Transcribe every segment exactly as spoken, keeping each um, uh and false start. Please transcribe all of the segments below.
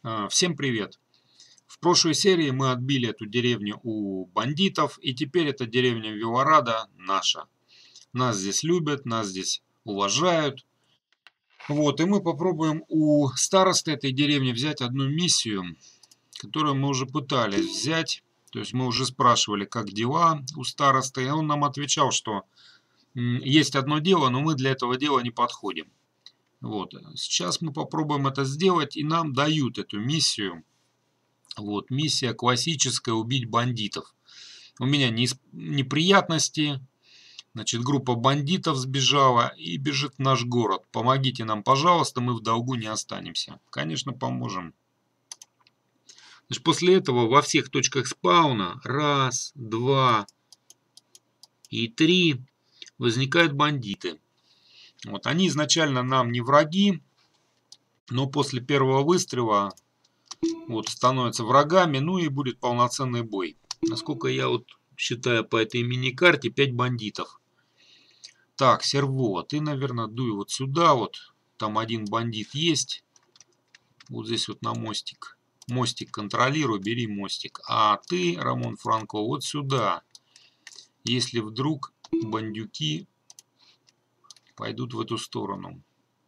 Всем привет! В прошлой серии мы отбили эту деревню у бандитов, и теперь эта деревня Вилорада наша. Нас здесь любят, нас здесь уважают. Вот, и мы попробуем у старосты этой деревни взять одну миссию, которую мы уже пытались взять. То есть мы уже спрашивали, как дела у старосты, и он нам отвечал, что есть одно дело, но мы для этого дела не подходим. Вот, сейчас мы попробуем это сделать, и нам дают эту миссию. Вот, миссия классическая — убить бандитов. У меня не, неприятности. Значит, группа бандитов сбежала и бежит в наш город. Помогите нам, пожалуйста, мы в долгу не останемся. Конечно, поможем. Значит, после этого во всех точках спауна раз, два и три возникают бандиты. Вот, они изначально нам не враги, но после первого выстрела вот становятся врагами, ну и будет полноценный бой. Насколько я вот считаю по этой мини-карте, пять бандитов. Так, Серво, ты, наверное, дуй вот сюда вот. Там один бандит есть. Вот здесь вот на мостик. Мостик контролируй, бери мостик. А ты, Рамон Франко, вот сюда. Если вдруг бандюки пойдут в эту сторону.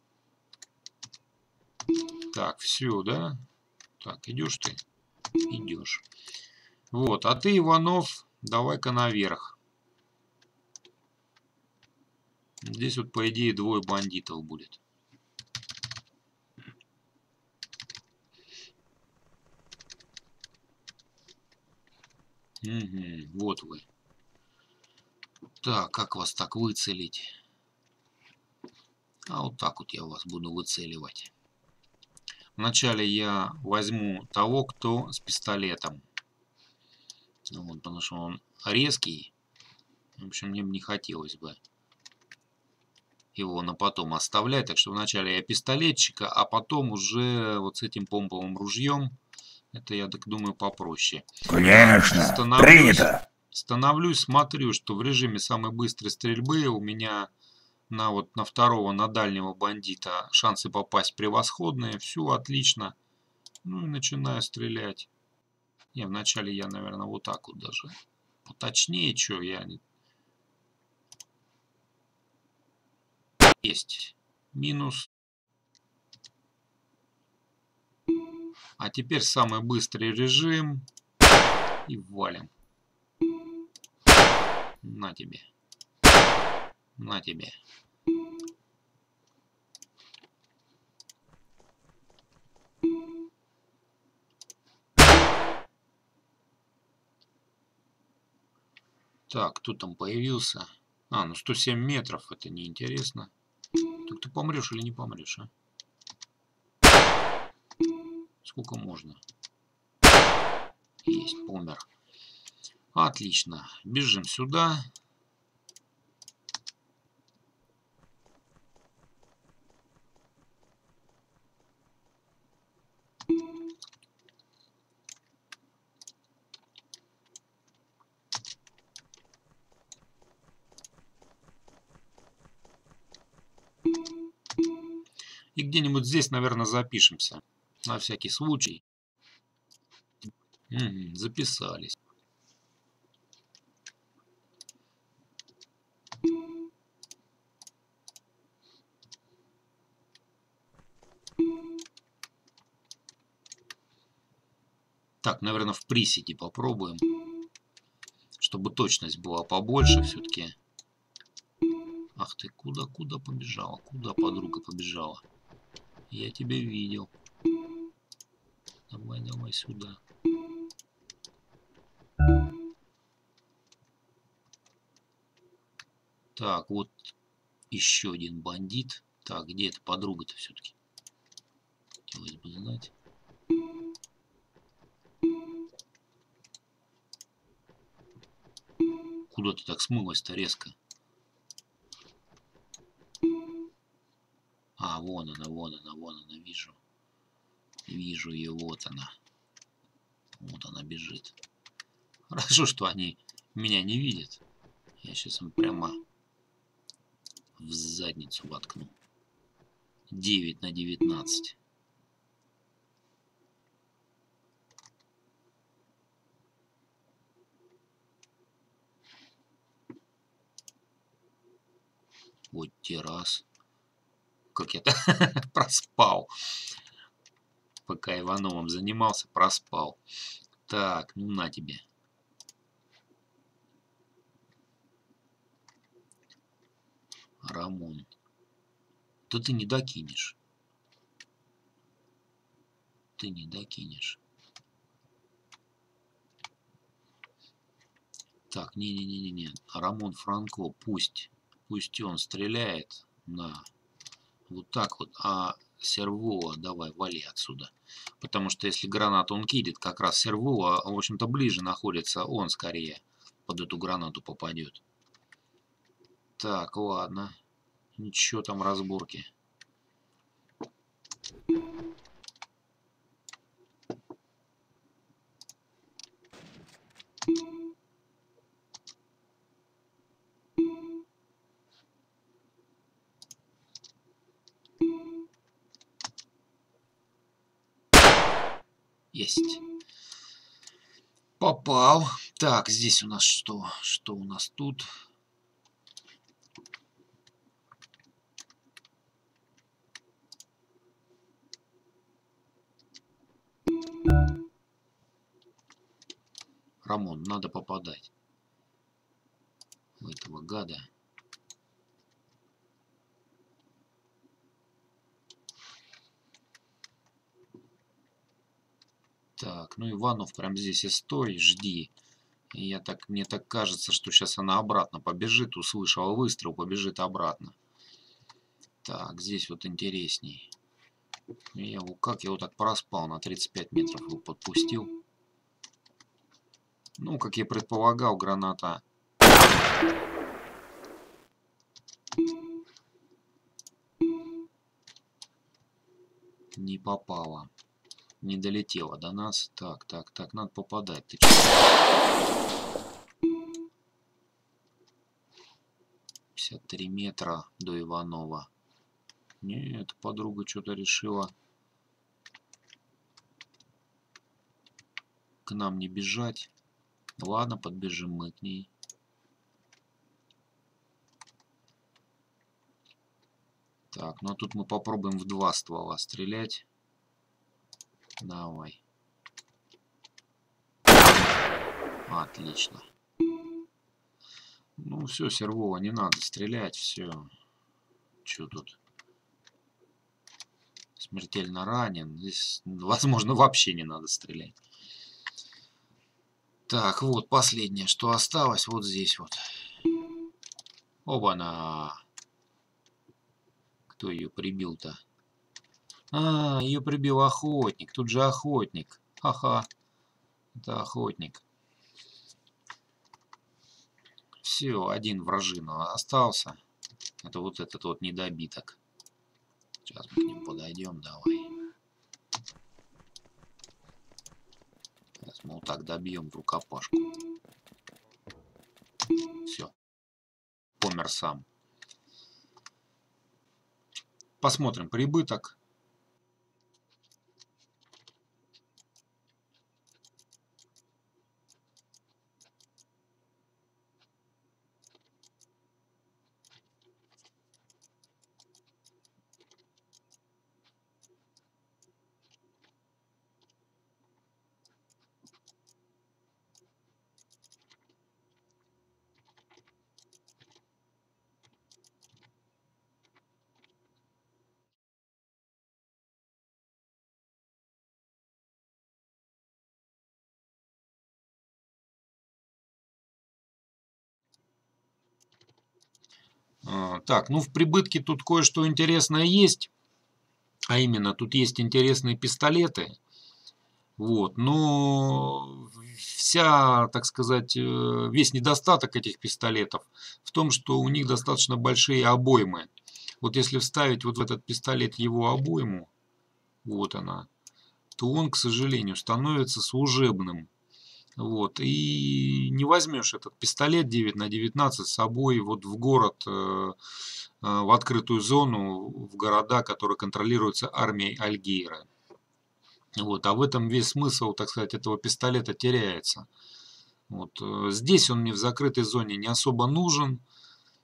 Так, все, да? Так, идешь ты? Идешь. Вот, а ты, Иванов, давай-ка наверх. Здесь вот, по идее, двое бандитов будет. Угу, вот вы. Так, как вас так выцелить? А вот так вот я вас буду выцеливать. Вначале я возьму того, кто с пистолетом. Вот, потому что он резкий. В общем, мне бы не хотелось бы его на потом оставлять. Так что вначале я пистолетчика, а потом уже вот с этим помповым ружьем. Это, я так думаю, попроще. Конечно, становлюсь, принято. Становлюсь, смотрю, что в режиме самой быстрой стрельбы у меня на вот на второго, на дальнего бандита шансы попасть превосходные. Все отлично. Ну и начинаю стрелять. Не, вначале я, наверное, вот так вот даже поточнее, что я... Есть. Минус. А теперь самый быстрый режим. И валим. На тебе. На тебе. Так, кто там появился? А, ну сто семь метров, это неинтересно. Так ты помрешь или не помрешь, а? Сколько можно? Есть, помер. Отлично. Бежим сюда. И где-нибудь здесь, наверное, запишемся. На всякий случай. Угу, записались. Так, наверное, в приседе попробуем. Чтобы точность была побольше все-таки. Ах ты, куда, куда побежала? Куда подруга побежала? Я тебя видел. Давай, давай сюда. Так, вот еще один бандит. Так, где эта подруга-то все-таки? Хотелось бы знать. Куда ты так смылась-то резко? А, вон она, вон она, вон она, вижу. Вижу ее, вот она. Вот она бежит. Хорошо, что они меня не видят. Я сейчас им прямо в задницу воткну. девять на девятнадцать. Вот те раз. Как я-то проспал. Пока Ивановым занимался, проспал. Так, ну на тебе. Рамон. Да ты не докинешь. Ты не докинешь. Так, не-не-не-не-не. Рамон Франко, пусть. Пусть он стреляет на вот так вот. А Сервова давай, вали отсюда. Потому что если гранату он кидит, как раз Сервова, в общем-то, ближе находится. Он скорее под эту гранату попадет. Так, ладно. Ничего там разборки. Есть. Попал. Так, здесь у нас что? Что у нас тут? Рамон, надо попадать. У этого гада. Так, ну Иванов прям здесь и стой, жди. Я так, мне так кажется, что сейчас она обратно побежит, услышала выстрел, побежит обратно. Так, здесь вот интересней. Я его, как я его так проспал, на тридцать пять метров его подпустил. Ну, как я предполагал, граната не попала. Не долетела до нас. Так, так, так, надо попадать. Ты чё? пятьдесят три метра до Иванова. Нет, подруга что-то решила к нам не бежать. Ладно, подбежим мы к ней. Так, ну а тут мы попробуем в два ствола стрелять. Давай. Отлично. Ну все, Сервова, не надо стрелять, все. Че тут? Смертельно ранен. Здесь, возможно, вообще не надо стрелять. Так, вот последнее, что осталось, вот здесь вот. Оба-на! Кто ее прибил-то? А, ее прибил охотник. Тут же охотник. Ха-ха. Это охотник. Все, один вражина остался. Это вот этот вот недобиток. Сейчас мы к ним подойдем, давай. Сейчас мы вот так добьем в рукопашку. Все. Помер сам. Посмотрим прибыток. А, так, ну в прибытке тут кое-что интересное есть. А именно, тут есть интересные пистолеты. Вот, но вся, так сказать, э, весь недостаток этих пистолетов в том, что у них достаточно большие обоймы. Вот если вставить вот в этот пистолет его обойму, вот она, то он, к сожалению, становится служебным. Вот, и не возьмешь этот пистолет девять на девятнадцать с собой вот в город, э, э, в открытую зону, в города, которые контролируются армией Альгейра. Вот, а в этом весь смысл, так сказать, этого пистолета теряется. Вот, э, здесь он мне в закрытой зоне не особо нужен.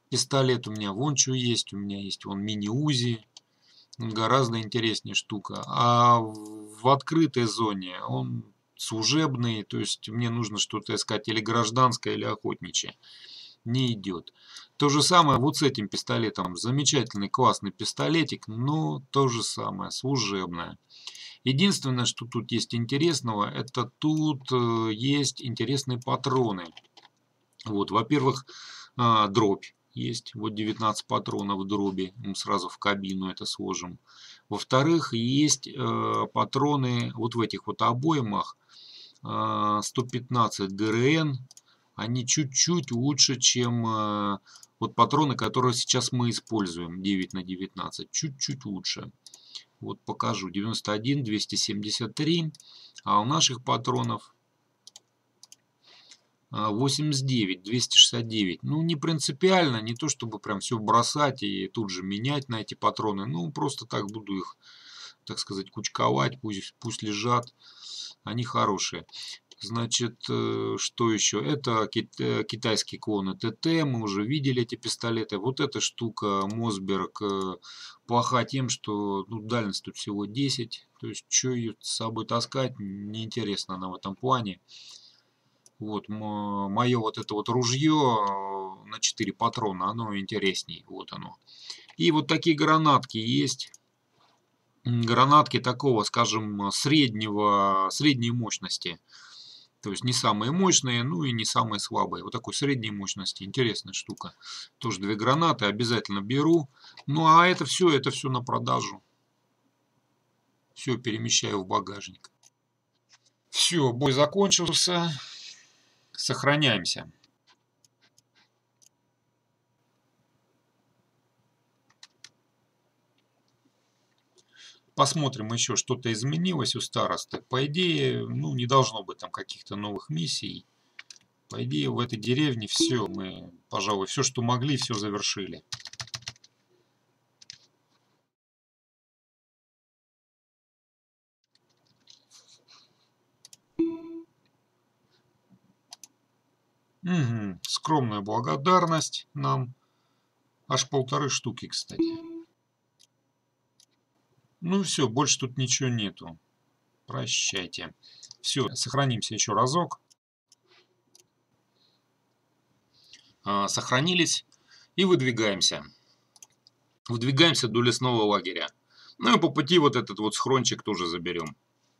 пистолет у меня вон что есть. У меня есть вон мини-узи. Гораздо интереснее штука. А в открытой зоне он служебный. То есть мне нужно что-то искать или гражданское, или охотничье. Не идет. То же самое вот с этим пистолетом. Замечательный, классный пистолетик, но то же самое, служебное. Единственное, что тут есть интересного, это тут э, есть интересные патроны. Вот, во-первых, э, дробь есть. Вот девятнадцать патронов дроби. Мы сразу в кабину это сложим. Во-вторых, есть э, патроны вот в этих вот обоймах. Э, сто пятнадцать ГРН. Они чуть-чуть лучше, чем э, вот патроны, которые сейчас мы используем. девять на девятнадцать. Чуть-чуть лучше. Вот покажу. девяносто один, двести семьдесят три. А у наших патронов восемьдесят девять, двести шестьдесят девять. Ну, не принципиально. Не то, чтобы прям все бросать и тут же менять на эти патроны. Ну, просто так буду их, так сказать, кучковать. Пусть, пусть лежат. Они хорошие. Значит, что еще? Это китайские клоны ТТ. Мы уже видели эти пистолеты. Вот эта штука Мосберг плоха тем, что ну, дальность тут всего десять. То есть, что ее с собой таскать, неинтересно она в этом плане. Вот, мое вот это вот ружье на четыре патрона, оно интересней. Вот оно. И вот такие гранатки есть. Гранатки такого, скажем, среднего, средней мощности. То есть не самые мощные, ну и не самые слабые. Вот такой средней мощности. Интересная штука. Тоже две гранаты обязательно беру. Ну а это все, это все на продажу. Все перемещаю в багажник. Все, бой закончился. Сохраняемся. Посмотрим еще, что-то изменилось у старосты. По идее, ну, не должно быть там каких-то новых миссий. По идее, в этой деревне все, мы, пожалуй, все, что могли, все завершили. Угу. Скромная благодарность нам. Аж полторы штуки, кстати. Ну все, больше тут ничего нету. Прощайте. Все, сохранимся еще разок. А, сохранились и выдвигаемся. Выдвигаемся до лесного лагеря. Ну и по пути вот этот вот схрончик тоже заберем.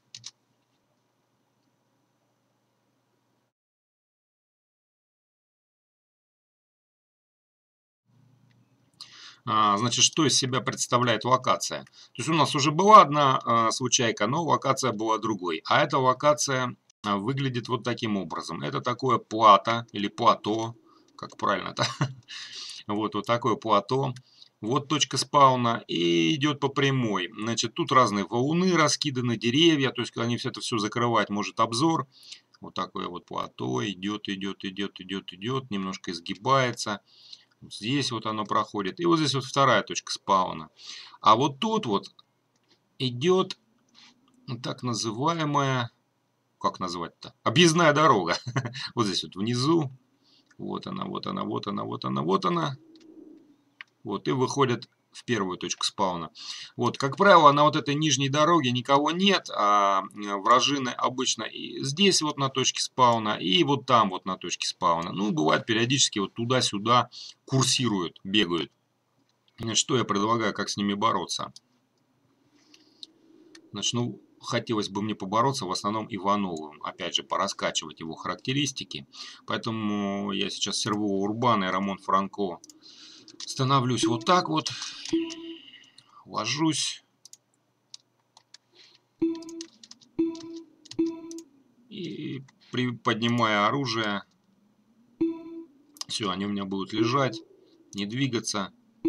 А, значит, что из себя представляет локация? То есть у нас уже была одна а, случайка, но локация была другой. А эта локация а, выглядит вот таким образом. Это такое плато или плато, как правильно-то. Вот, вот такое плато. Вот точка спауна и идет по прямой. Значит, тут разные валуны раскиданы, деревья. То есть они все это все закрывать может обзор. Вот такое вот плато идет, идет, идет, идет, идет. Немножко изгибается. Вот здесь вот оно проходит. И вот здесь вот вторая точка спауна. А вот тут вот идет так называемая, как назвать-то? Объездная дорога. Вот здесь вот внизу. Вот она, вот она, вот она, вот она, вот она. Вот, и выходит в первую точку спауна. Вот, как правило, на вот этой нижней дороге никого нет, а вражины обычно и здесь вот на точке спауна, и вот там вот на точке спауна. Ну, бывает периодически вот туда-сюда курсируют, бегают. Что я предлагаю, как с ними бороться? Значит, ну, хотелось бы мне побороться в основном Ивановым. Опять же, пораскачивать его характеристики. Поэтому я сейчас Серво Урбан и Рамон Франко становлюсь вот так вот. Ложусь. И поднимая оружие. Все, они у меня будут лежать, не двигаться.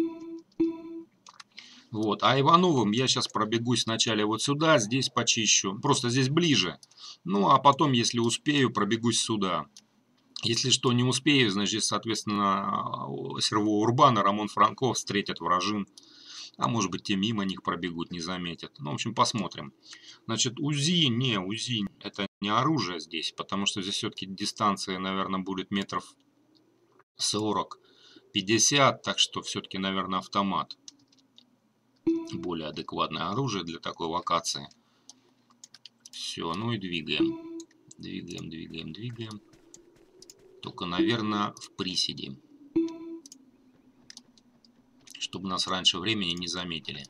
Вот. А Ивановым я сейчас пробегусь вначале вот сюда, здесь почищу. Просто здесь ближе. Ну, а потом, если успею, пробегусь сюда. Если что не успею, значит, соответственно, Серво Урбан и Рамон Франко встретят вражин. А может быть, те мимо них пробегут, не заметят. Ну, в общем, посмотрим. Значит, УЗИ, не, УЗИ, это не оружие здесь, потому что здесь все-таки дистанция, наверное, будет метров сорок. пятьдесят, так что все-таки, наверное, автомат. Более адекватное оружие для такой локации. Все, ну и двигаем. Двигаем, двигаем, двигаем. Только, наверное, в приседе. Чтобы нас раньше времени не заметили.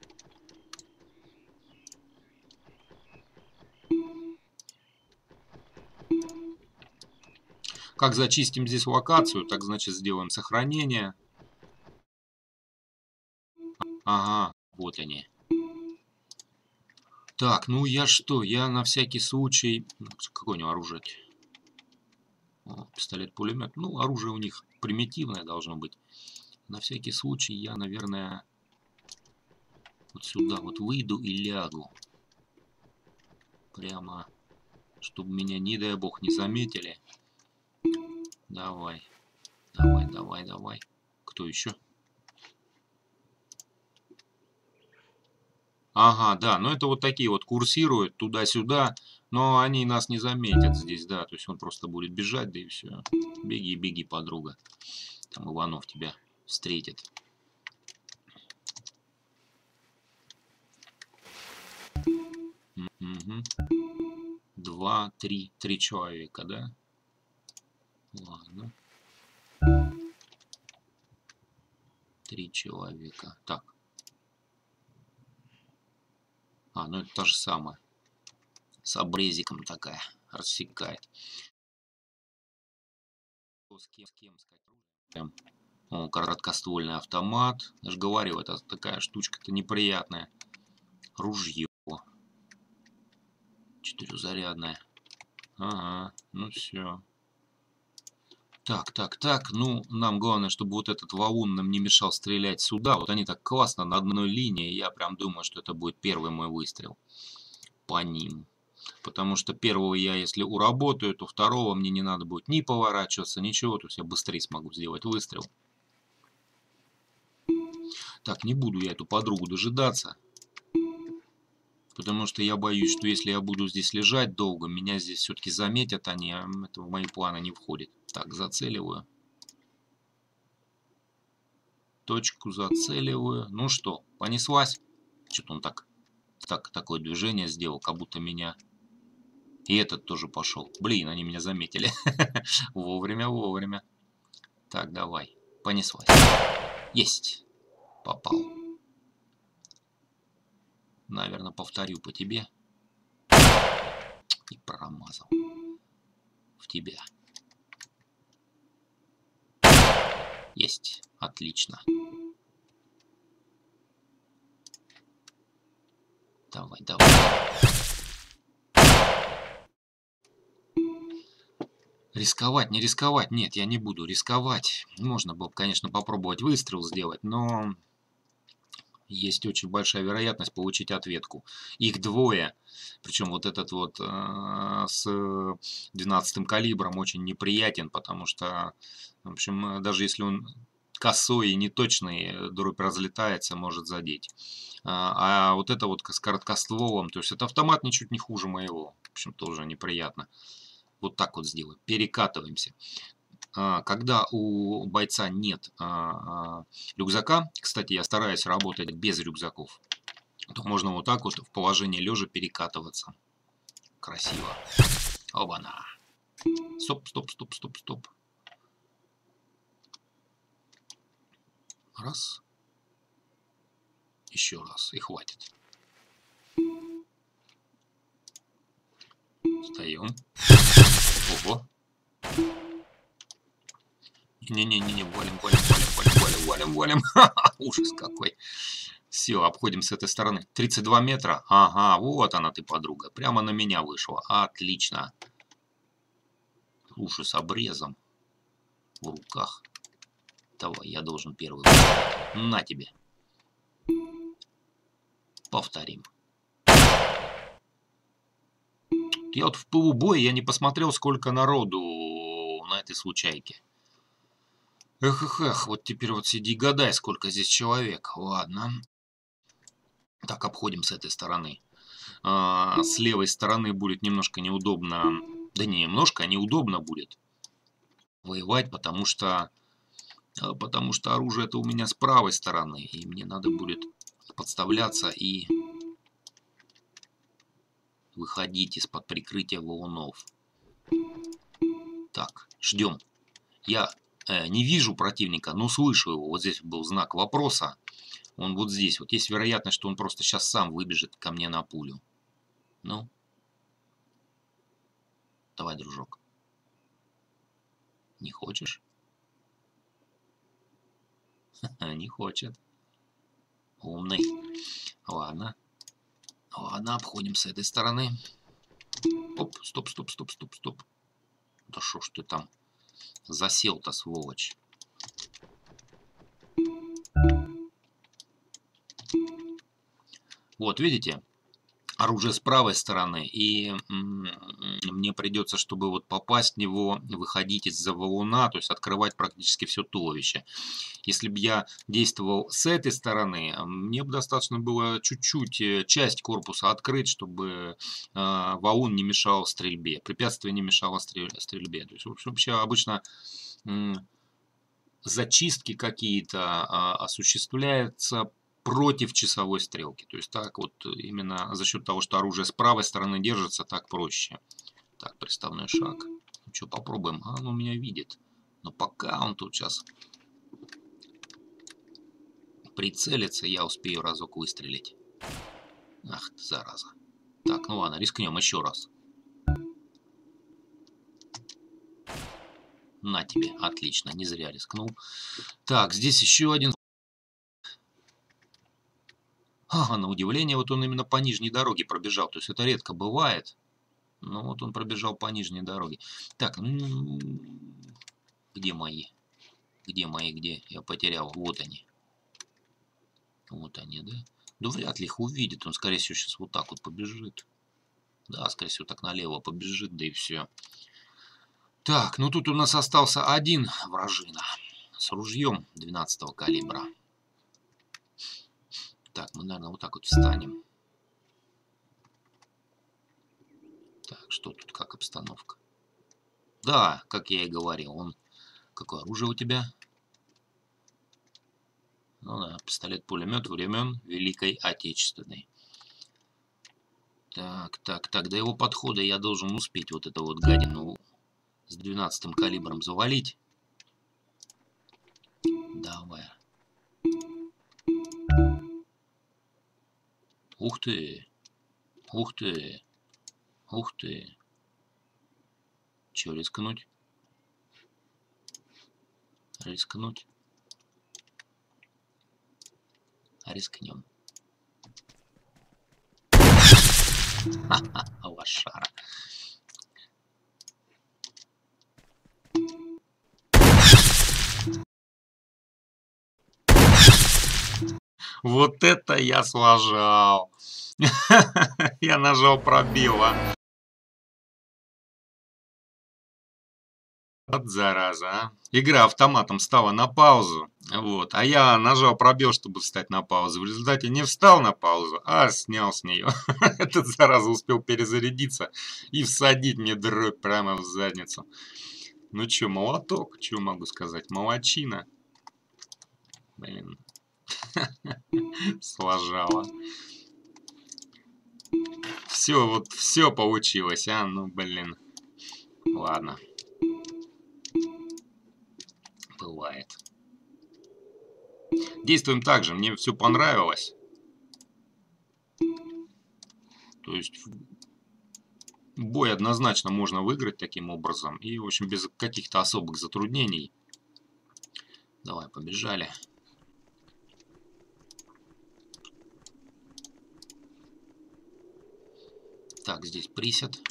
Как зачистим здесь локацию, так значит сделаем сохранение. Ага, вот они. Так, ну я что, я на всякий случай... Какое у него оружие? Пистолет-пулемет. Ну, оружие у них примитивное должно быть. На всякий случай я, наверное, вот сюда вот выйду и лягу. Прямо, чтобы меня, не дай бог, не заметили. Давай. Давай, давай, давай. Кто еще? Ага, да, но это вот такие вот курсируют туда-сюда, но они нас не заметят здесь, да, то есть он просто будет бежать, да и все. Беги, беги, подруга. Там Иванов тебя встретит. Угу. Два, три, три человека, да? Ладно. Три человека. Так. А, ну это та же самая. С обрезиком такая. Рассекает. С кем, с кем сказать? О, короткоствольный автомат. Я же говорю, это такая штучка-то неприятная. Ружье. Четырехзарядное. Ага, ну все. Так, так, так. Ну, нам главное, чтобы вот этот валун нам не мешал стрелять сюда. Вот они так классно на одной линии. Я прям думаю, что это будет первый мой выстрел по ним. Потому что первого я, если уработаю, то второго мне не надо будет ни поворачиваться, ничего. То есть я быстрее смогу сделать выстрел. Так, не буду я эту подругу дожидаться. Потому что я боюсь, что если я буду здесь лежать долго, меня здесь все-таки заметят они, а это в мои планы не входит. Так, зацеливаю. Точку зацеливаю. Ну что, понеслась? Что-то он так, так, такое движение сделал, как будто меня... И этот тоже пошел. Блин, они меня заметили. Вовремя, вовремя. Так, давай. Понеслась. Есть. Попал. Наверное, повторю по тебе. И промазал. В тебя. Есть. Отлично. Давай, давай. Рисковать, не рисковать. Нет, я не буду рисковать. Можно было бы, конечно, попробовать выстрел сделать, но... Есть очень большая вероятность получить ответку. Их двое. Причем вот этот вот э, с двенадцатым калибром очень неприятен, потому что, в общем, даже если он косой и неточный, дробь разлетается, может задеть. А, а вот это вот с короткостволом, то есть это автомат ничуть не хуже моего. В общем, тоже неприятно. Вот так вот сделаем. Перекатываемся. Когда у бойца нет а, а, рюкзака, кстати, я стараюсь работать без рюкзаков, то можно вот так вот в положении лежа перекатываться. Красиво. Оба-на. Стоп, стоп, стоп, стоп, стоп. Раз. Еще раз. И хватит. Встаем. Ого. Не-не-не, валим, валим, валим, валим, валим, валим, валим. Ужас какой. Все, обходим с этой стороны. тридцать два метра. Ага, вот она ты, подруга. Прямо на меня вышла. Отлично. Уши с обрезом. В руках. Давай, я должен первый. На тебе. Повторим. Я вот в пылу боя я не посмотрел, сколько народу на этой случайке. Эх, эх, эх, вот теперь вот сиди и гадай, сколько здесь человек. Ладно. Так, обходим с этой стороны. А, с левой стороны будет немножко неудобно. Да не немножко, а неудобно будет воевать, потому что Потому что оружие это у меня с правой стороны. И мне надо будет подставляться и выходить из-под прикрытия валунов. Так, ждем. Я э, не вижу противника, но слышу его. Вот здесь был знак вопроса. Он вот здесь. Вот есть вероятность, что он просто сейчас сам выбежит ко мне на пулю. Ну. Давай, дружок. Не хочешь? Не хочет. Умный. Ладно. Ладно, обходим с этой стороны. Оп, стоп, стоп, стоп, стоп, стоп. Да шо ж ты там засел-то, сволочь. Вот, видите? Оружие с правой стороны, и мне придется, чтобы вот попасть в него, выходить из-за валуна, то есть открывать практически все туловище. Если бы я действовал с этой стороны, мне бы достаточно было чуть-чуть часть корпуса открыть, чтобы э, валун не мешал стрельбе, препятствие не мешало стрельбе. То есть вообще обычно э, зачистки какие-то э, осуществляются против часовой стрелки. То есть так вот именно за счет того, что оружие с правой стороны держится, так проще. Так, приставной шаг. Ну что, попробуем. А, он меня видит. Но пока он тут сейчас прицелится, я успею разок выстрелить. Ах ты, зараза. Так, ну ладно, рискнем еще раз. На тебе, отлично, не зря рискнул. Так, здесь еще один. Ага, на удивление, вот он именно по нижней дороге пробежал. То есть это редко бывает. Но вот он пробежал по нижней дороге. Так, ну, где мои? Где мои, где? Я потерял. Вот они. Вот они, да? Да вряд ли их увидит. Он, скорее всего, сейчас вот так вот побежит. Да, скорее всего, так налево побежит, да и все. Так, ну тут у нас остался один вражина. С ружьем двенадцатого калибра. Так, мы, наверное, вот так вот встанем. Так, что тут, как обстановка? Да, как я и говорил, он... Какое оружие у тебя? Ну да, пистолет-пулемет времен Великой Отечественной. Так, так, так, до его подхода я должен успеть вот эту вот гадину с двенадцатым калибром завалить. Давай. Ух ты. Ух ты. Ух ты. Че, рискнуть? Рискнуть? Рискнем. Ха-ха, лошара. Вот это я сложал. Я нажал пробел, а. Вот зараза, а. Игра автоматом стала на паузу. Вот. А я нажал пробел, чтобы встать на паузу. В результате не встал на паузу, а снял с нее. Этот зараза успел перезарядиться и всадить мне дробь прямо в задницу. Ну чё, молоток, что могу сказать? Молодчина. Блин. Сложала. Все, вот все получилось, а? Ну, блин. Ладно. Бывает. Действуем так же. Мне все понравилось. То есть бой однозначно можно выиграть таким образом. И, в общем, без каких-то особых затруднений. Давай, побежали. Так, здесь присед.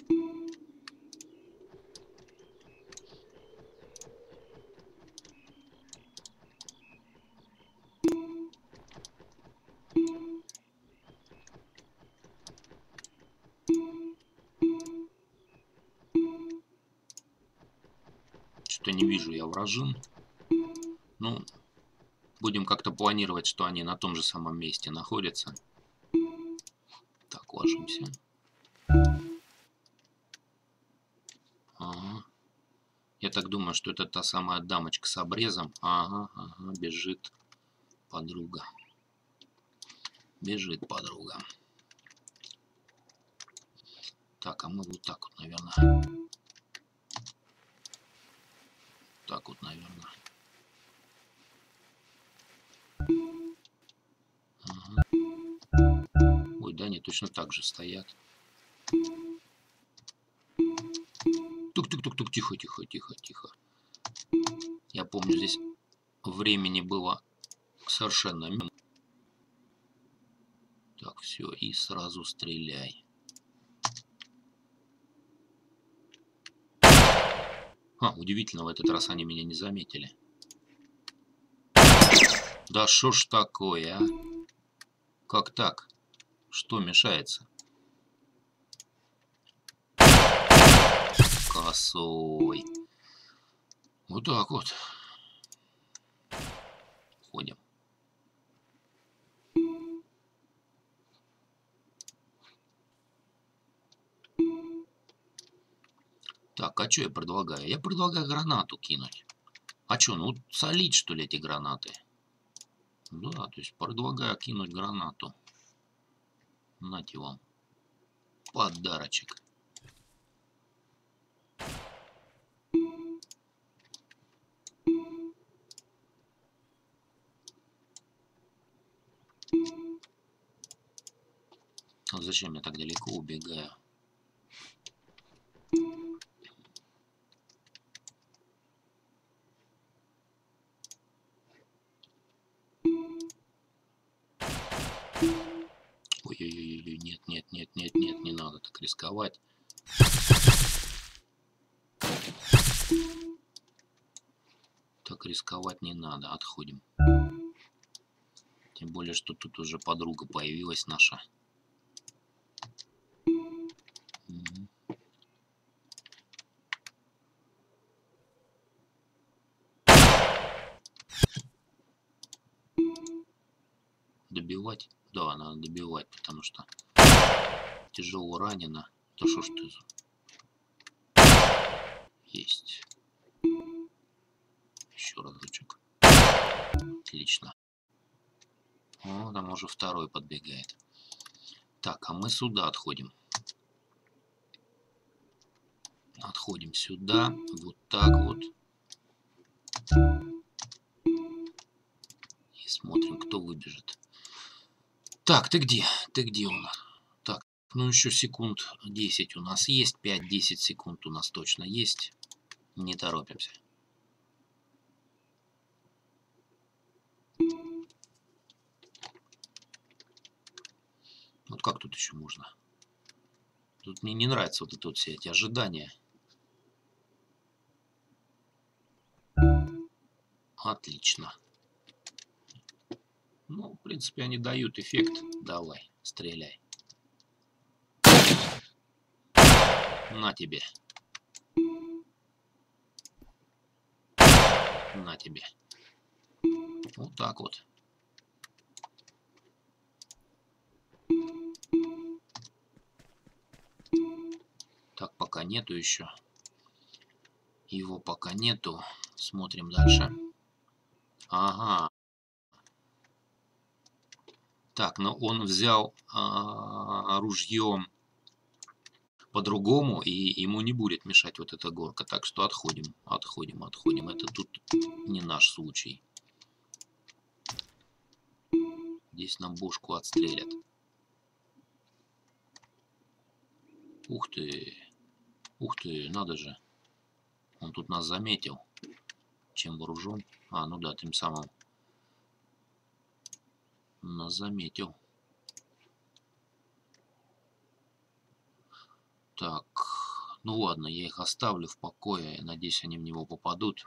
Что-то не вижу я вражин. Ну, будем как-то планировать, что они на том же самом месте находятся. Так, ложимся. Ага. Я так думаю, что это та самая дамочка с обрезом. Ага, ага, бежит подруга. Бежит подруга. Так, а мы вот так вот, наверное. Так вот, наверное. Ага. Ой, да, они точно так же стоят. Тук-тук-тук-тук, тихо, тихо, тихо, тихо. Я помню, здесь времени было совершенно мимо. Так, все, и сразу стреляй. А, удивительно, в этот раз они меня не заметили. Да шо ж такое, а? Как так? Что мешается? Косой. Вот так вот. Ходим. Так, а что я предлагаю? Я предлагаю гранату кинуть. А что, ну солить, что ли, эти гранаты? Да, то есть предлагаю кинуть гранату. Нате вам. Подарочек. А зачем я так далеко убегаю? Ой-ой-ой, нет, нет, нет, нет, нет, не надо так рисковать. Так рисковать не надо, отходим. Тем более, что тут уже подруга появилась наша. Угу. Добивать? Да, надо добивать, потому что тяжело ранено. Да что ж ты за... Есть. Еще разочек. Отлично. О, там уже второй подбегает. Так, а мы сюда отходим. Отходим сюда. Вот так вот. И смотрим, кто выбежит. Так, ты где? Ты где у нас? Так, ну еще секунд десять у нас есть. пять-десять секунд у нас точно есть. Не торопимся. Вот как тут еще можно? Тут мне не нравятся вот, это вот все эти ожидания. Отлично. Ну, в принципе, они дают эффект. Давай, стреляй. На тебе. На тебе. Вот так вот. Так, пока нету еще. Его пока нету. Смотрим дальше. Ага. Так, но он взял а, ружье по-другому, и ему не будет мешать вот эта горка. Так что отходим, отходим, отходим. Это тут не наш случай. Здесь нам бошку отстрелят. Ух ты. Ух ты, надо же. Он тут нас заметил. Чем вооружен? А, ну да, тем самым нас заметил. Так, ну ладно, я их оставлю в покое. Я надеюсь, они в него попадут.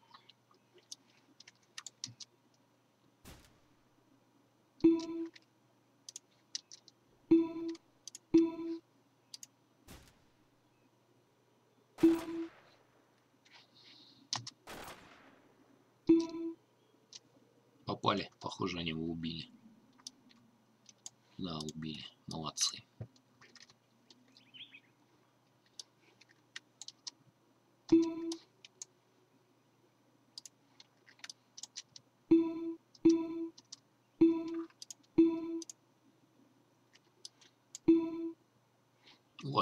Попали. Похоже, они его убили. Да, убили. Молодцы.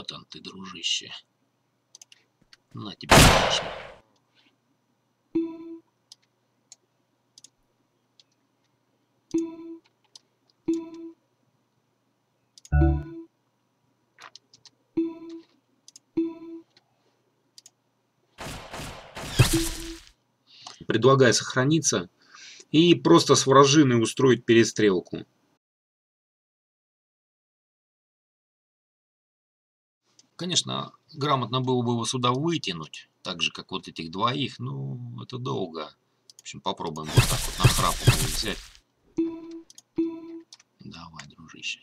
Вот он ты, дружище. На тебе, конечно. Предлагаю сохраниться и просто с вражиной устроить перестрелку. Конечно, грамотно было бы его сюда вытянуть, так же, как вот этих двоих, но это долго. В общем, попробуем вот так вот нахрапом его взять. Давай, дружище.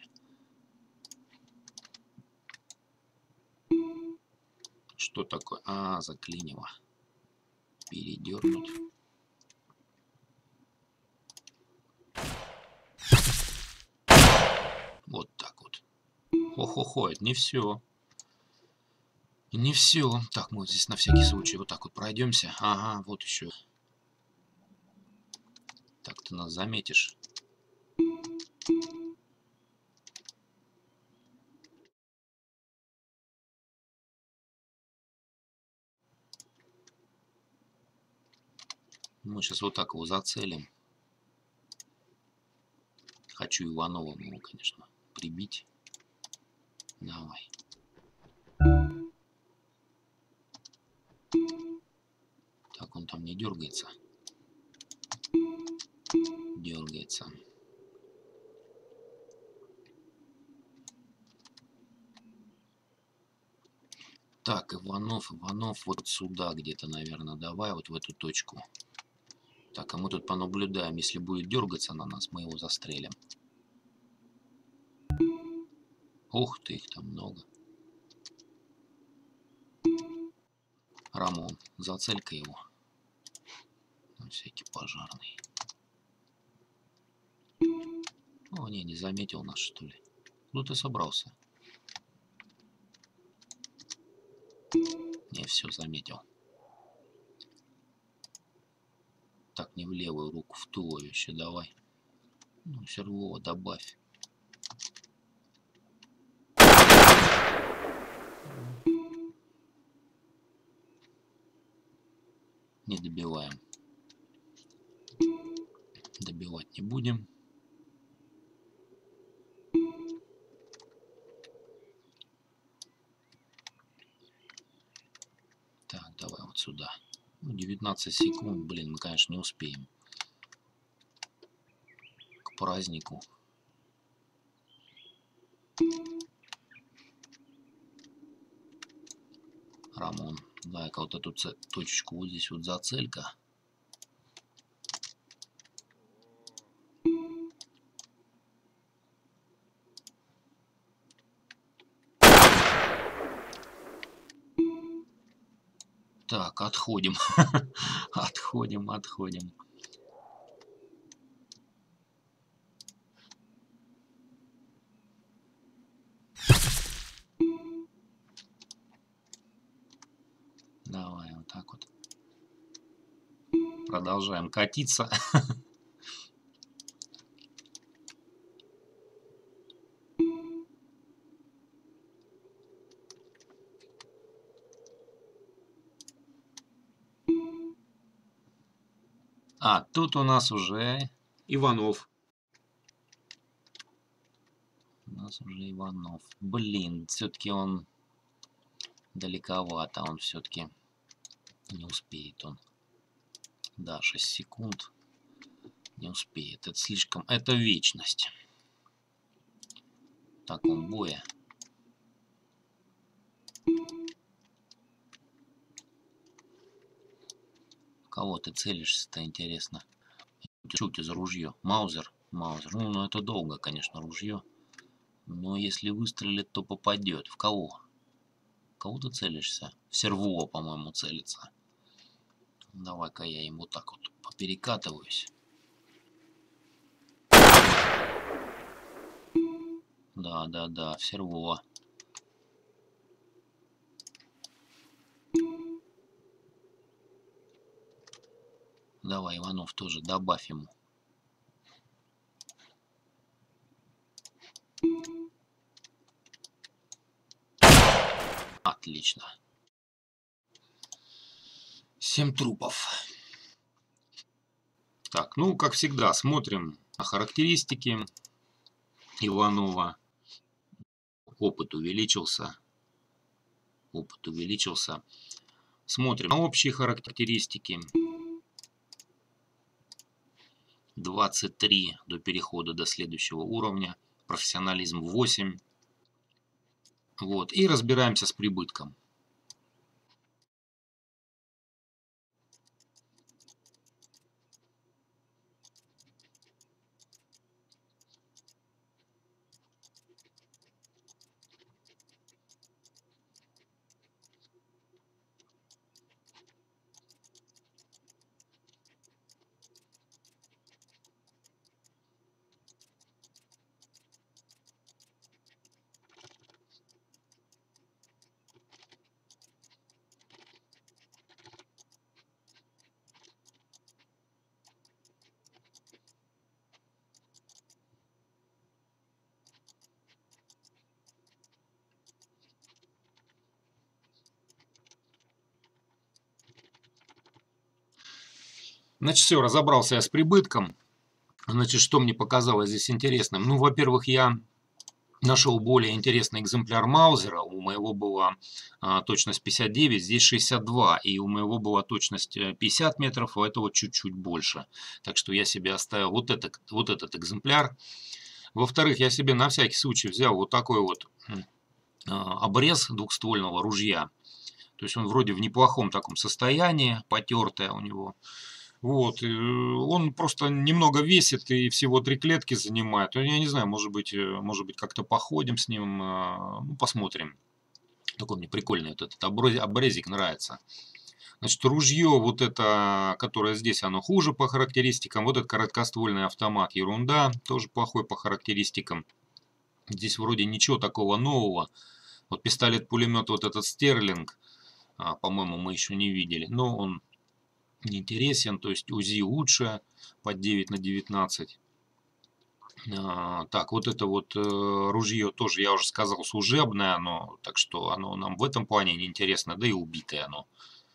Что такое? А, заклинило. Передернуть. Вот так вот. Хо-хо-хо, это не все. Не все. Так, мы вот здесь на всякий случай вот так вот пройдемся. Ага, вот еще. Так, ты нас заметишь. Мы сейчас вот так его зацелим. Хочу Иванова его, конечно, прибить. Давай. Так, он там не дергается. Дергается. Так, Иванов, Иванов, вот сюда где-то, наверное, давай, вот в эту точку. Так, а мы тут понаблюдаем. Если будет дергаться на нас, мы его застрелим. Ух ты, их там много. Рамон, зацель-ка его. На всякий пожарный. О, не, не заметил нас, что ли. Ну ты собрался. Не, все заметил. Так, не в левую руку, в туловище давай. Ну, сервова добавь. Не добиваем. Добивать не будем. Так, давай вот сюда. Ну, девятнадцать секунд, блин, мы, конечно, не успеем. К празднику. Рамон, дай-ка вот эту точечку вот здесь вот зацель-ка. Так, отходим. Отходим, отходим. Давай, вот так вот. Продолжаем катиться. А, тут у нас уже Иванов. У нас уже Иванов. Блин, все-таки он далековато. Он все-таки не успеет он. Да, шесть секунд. Не успеет. Это слишком... Это вечность. В таком бое. В кого ты целишься-то, интересно? Что у тебя за ружье? Маузер? Маузер. Ну, ну, это долго, конечно, ружье. Но если выстрелит, то попадет. В кого? В кого ты целишься? В серво, по-моему, целится. Давай-ка я ему так вот поперекатываюсь. Да, да, да, в серво. Давай, Иванов, тоже добавь ему. Отлично. семь трупов. Так, ну, как всегда, смотрим на характеристики Иванова. Опыт увеличился. Опыт увеличился. Смотрим на общие характеристики. двадцать три до перехода до следующего уровня. Профессионализм восемь. Вот. И разбираемся с прибытком. Значит, все, разобрался я с прибытком. Значит, что мне показалось здесь интересным? Ну, во-первых, я нашел более интересный экземпляр Маузера. У моего была а, точность пятьдесят девять, здесь шестьдесят два. И у моего была точность пятьдесят метров, у этого чуть-чуть больше. Так что я себе оставил вот этот, вот этот экземпляр. Во-вторых, я себе на всякий случай взял вот такой вот а, обрез двухствольного ружья. То есть он вроде в неплохом таком состоянии, потертое у него. Вот, он просто немного весит и всего три клетки занимает. Я не знаю, может быть, может быть как-то походим с ним, ну, посмотрим. Такой мне прикольный вот этот обрезик нравится. Значит, ружье вот это, которое здесь, оно хуже по характеристикам. Вот этот короткоствольный автомат, ерунда, тоже плохой по характеристикам. Здесь вроде ничего такого нового. Вот пистолет-пулемет, вот этот Стерлинг, по-моему, мы еще не видели. Но он не интересен, то есть УЗИ лучше под девять на девятнадцать. А, так, вот это вот э, ружье тоже, я уже сказал, служебное оно, так что оно нам в этом плане не интересно, да и убитое оно.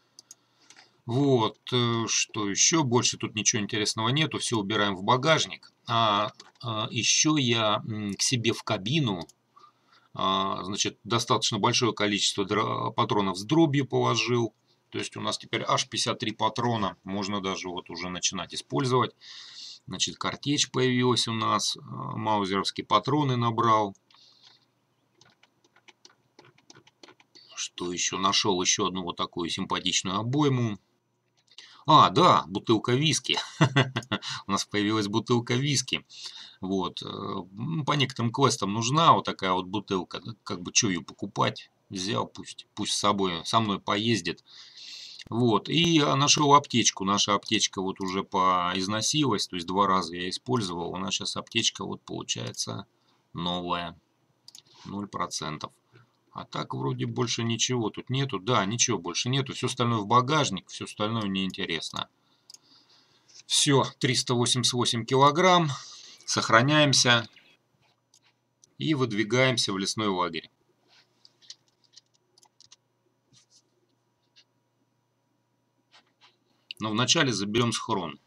Вот, э, что еще, больше тут ничего интересного нету, все убираем в багажник. А, а еще я м, к себе в кабину, а, значит, достаточно большое количество патронов с дробью положил. То есть у нас теперь аж пятьдесят три патрона. Можно даже вот уже начинать использовать. Значит, картечь появилась у нас. Маузеровские патроны набрал. Что еще? Нашел еще одну вот такую симпатичную обойму. А, да, бутылка виски. У нас появилась бутылка виски. Вот. По некоторым квестам нужна вот такая вот бутылка. Как бы, что ее покупать? Взял, пусть, пусть с собой, со мной поездит. Вот, и нашел аптечку. Наша аптечка вот уже поизносилась, то есть два раза я использовал. У нас сейчас аптечка вот получается новая, ноль процентов. А так вроде больше ничего тут нету. Да, ничего больше нету. Все остальное в багажник, все остальное неинтересно. Все, триста восемьдесят восемь килограмм. Сохраняемся и выдвигаемся в лесной лагерь. Но вначале заберем схрон.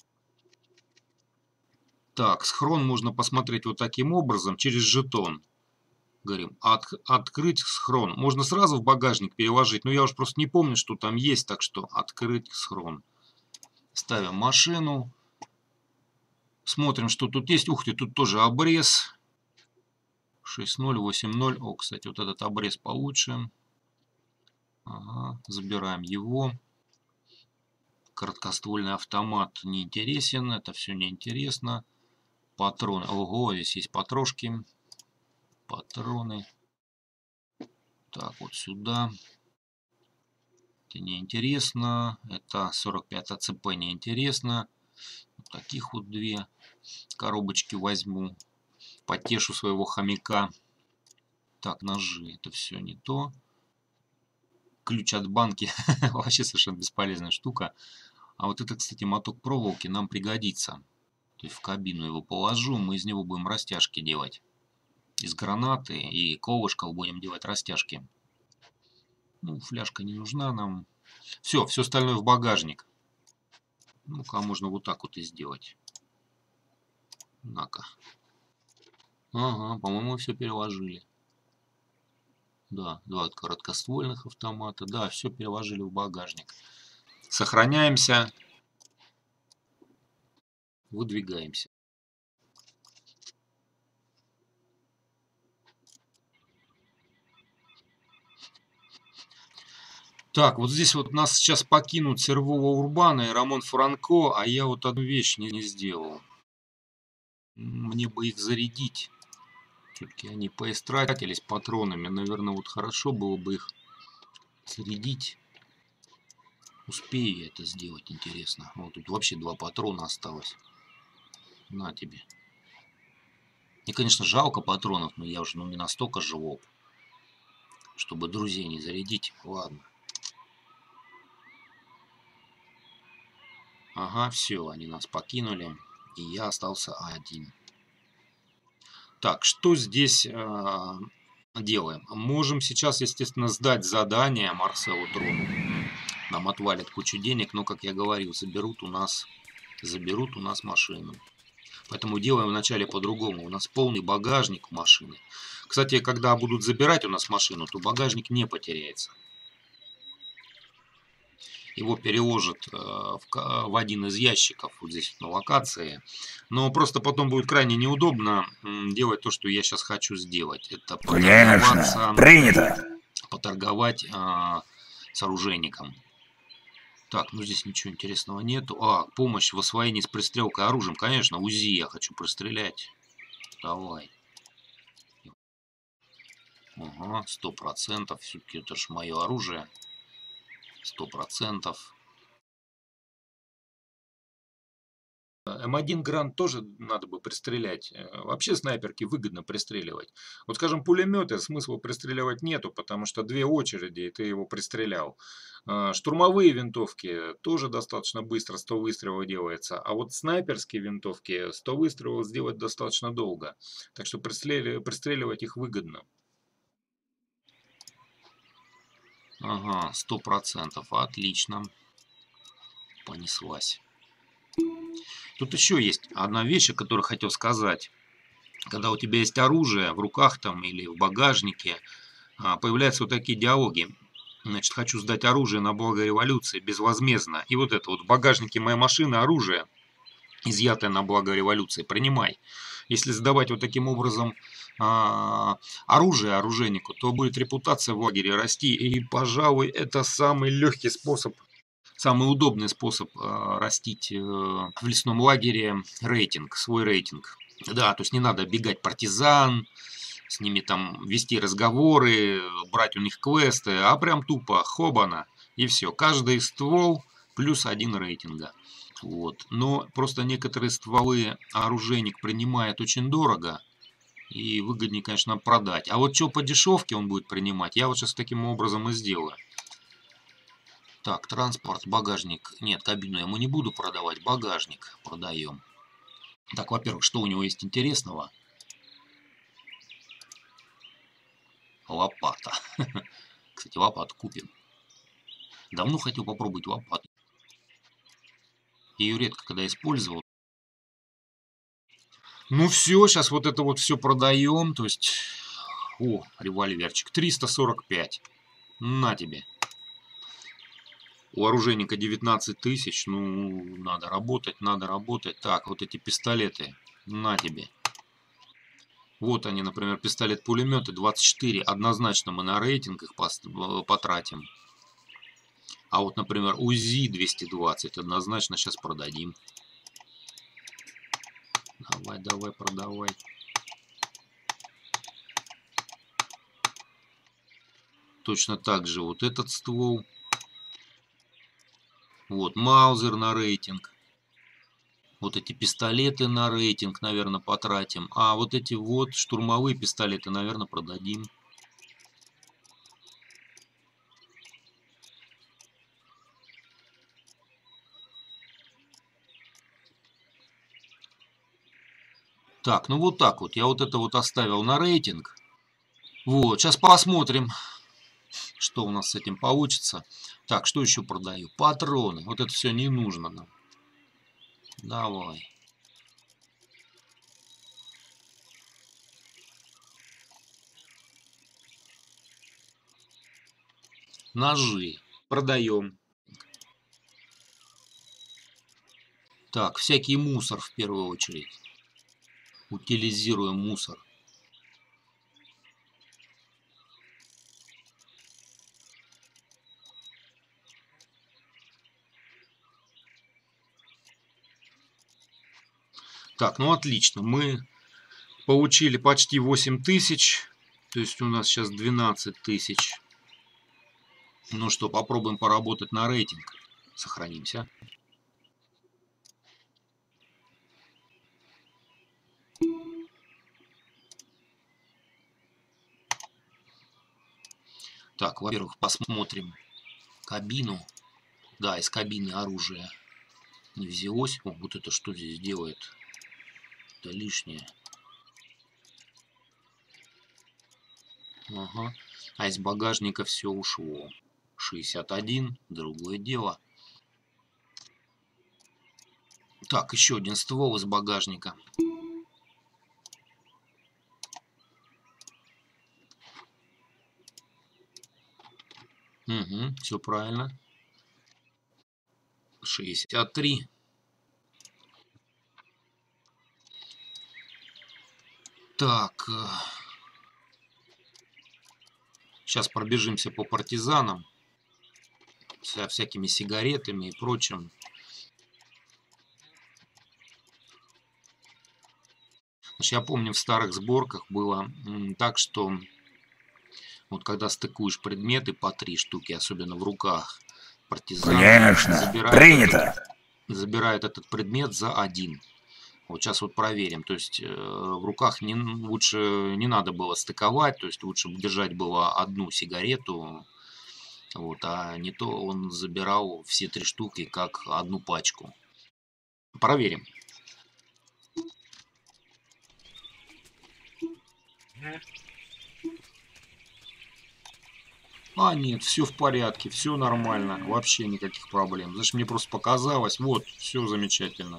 Так, схрон можно посмотреть вот таким образом, через жетон. Говорим, от, открыть схрон. Можно сразу в багажник переложить, но я уж просто не помню, что там есть, так что открыть схрон. Ставим машину. Смотрим, что тут есть. Ух ты, тут тоже обрез. шесть ноль восемь ноль. О, кстати, вот этот обрез получше. Ага, забираем его. Короткоствольный автомат не интересен. Это все неинтересно. Патроны. Ого, здесь есть патрошки. Патроны. Так, вот сюда. Это неинтересно. Это сорок пять АЦП неинтересно. Вот таких вот две коробочки возьму. Потешу своего хомяка. Так, ножи. Это все не то. Ключ от банки. Вообще совершенно бесполезная штука. А вот это, кстати, моток проволоки нам пригодится. То есть в кабину его положу. Мы из него будем растяжки делать. Из гранаты и колышков будем делать растяжки. Ну, фляжка не нужна нам. Все, все остальное в багажник. Ну-ка, можно вот так вот и сделать. На-ка. Ага, по-моему, все переложили. Да, два короткоствольных автомата. Да, все переложили в багажник. Сохраняемся. Выдвигаемся. Так, вот здесь вот нас сейчас покинут Сервова Урбана и Рамон Франко, а я вот одну вещь не, не сделал. Мне бы их зарядить. Все-таки они поистратились патронами. Наверное, вот хорошо было бы их зарядить. Успею я это сделать, интересно. Вот тут вообще два патрона осталось. На тебе. Мне, конечно, жалко патронов, но я уже ну, не настолько живоп, чтобы друзей не зарядить. Ладно. Ага, все, они нас покинули. И я остался один. Так, что здесь э, делаем? Можем сейчас, естественно, сдать задание Марселу Дрону. Нам отвалят кучу денег, но, как я говорил, заберут у нас, заберут у нас машину. Поэтому делаем вначале по-другому. У нас полный багажник у машины. Кстати, когда будут забирать у нас машину, то багажник не потеряется. Его переложат э, в, в один из ящиков вот здесь на локации. Но просто потом будет крайне неудобно делать то, что я сейчас хочу сделать. Это Конечно, принято. Поторговать э, с оружейником. Так, ну здесь ничего интересного нету. А, помощь в освоении с пристрелкой оружием. Конечно, УЗИ я хочу пристрелять. Давай. Ага, сто процентов. Все-таки это ж мое оружие. Сто процентов. эм один Гранд тоже надо бы пристрелять. Вообще снайперки выгодно пристреливать. Вот, скажем, пулеметы смысла пристреливать нету, потому что две очереди, и ты его пристрелял. Штурмовые винтовки тоже достаточно быстро, сто выстрелов делается. А вот снайперские винтовки сто выстрелов сделать достаточно долго. Так что пристреливать их выгодно. Ага, сто процентов. Отлично. Понеслась. Тут еще есть одна вещь, о которой хотел сказать. Когда у тебя есть оружие в руках там или в багажнике, появляются вот такие диалоги. Значит, хочу сдать оружие на благо революции безвозмездно. И вот это вот в багажнике моей машины оружие, изъятое на благо революции, принимай. Если сдавать вот таким образом а, оружие оружейнику, то будет репутация в лагере расти. И, пожалуй, это самый легкий способ, самый удобный способ а, растить э, в лесном лагере рейтинг, свой рейтинг. Да, то есть не надо бегать партизан, с ними там вести разговоры, брать у них квесты, а прям тупо хобана и все. Каждый ствол плюс один рейтинга. Вот. Но просто некоторые стволы оружейник принимает очень дорого. И выгоднее, конечно, продать. А вот что по дешевке он будет принимать, я вот сейчас таким образом и сделаю. Так, транспорт, багажник. Нет, кабину я ему не буду продавать, багажник продаем. Так, во-первых, что у него есть интересного? Лопата. Кстати, лопату купим. Давно хотел попробовать лопату. Ее редко когда использовал. Ну все, сейчас вот это вот все продаем. То есть, о, револьверчик. триста сорок пять. На тебе. У оружейника девятнадцать тысяч. Ну, надо работать, надо работать. Так, вот эти пистолеты. На тебе. Вот они, например, пистолет-пулеметы двадцать четыре. Однозначно мы на рейтинг их потратим. А вот, например, УЗИ двести двадцать однозначно сейчас продадим. Давай, давай, продавай. Точно так же вот этот ствол. Вот Маузер на рейтинг. Вот эти пистолеты на рейтинг, наверное, потратим. А вот эти вот штурмовые пистолеты, наверное, продадим. Так, ну вот так вот. Я вот это вот оставил на рейтинг. Вот, сейчас посмотрим. что у нас с этим получится. Так, что еще продаю? Патроны. Вот это все не нужно нам. Давай. Ножи. Продаем. Так, всякий мусор в первую очередь. Утилизируем мусор. Так, ну отлично. Мы получили почти восемь тысяч. То есть у нас сейчас двенадцать тысяч. Ну что, попробуем поработать на рейтинг. Сохранимся. Так, во-первых, посмотрим кабину. Да, из кабины оружие не взялось. О, вот это что здесь делает? Это лишнее. Ага. А из багажника все ушло. шестьдесят один. Другое дело. Так, еще один ствол из багажника. Угу, все правильно. шестьдесят три. Так. Сейчас пробежимся по партизанам. Со всякими сигаретами и прочим. Значит, я помню, в старых сборках было так, что вот когда стыкуешь предметы по три штуки, особенно в руках, партизан Конечно, принято. Этот, забирает этот предмет за один. Вот сейчас вот проверим. То есть э, в руках не, лучше не надо было стыковать, то есть лучше держать было одну сигарету, вот, а не то он забирал все три штуки как одну пачку. Проверим. А, нет, все в порядке, все нормально, вообще никаких проблем. Значит, мне просто показалось, вот, все замечательно.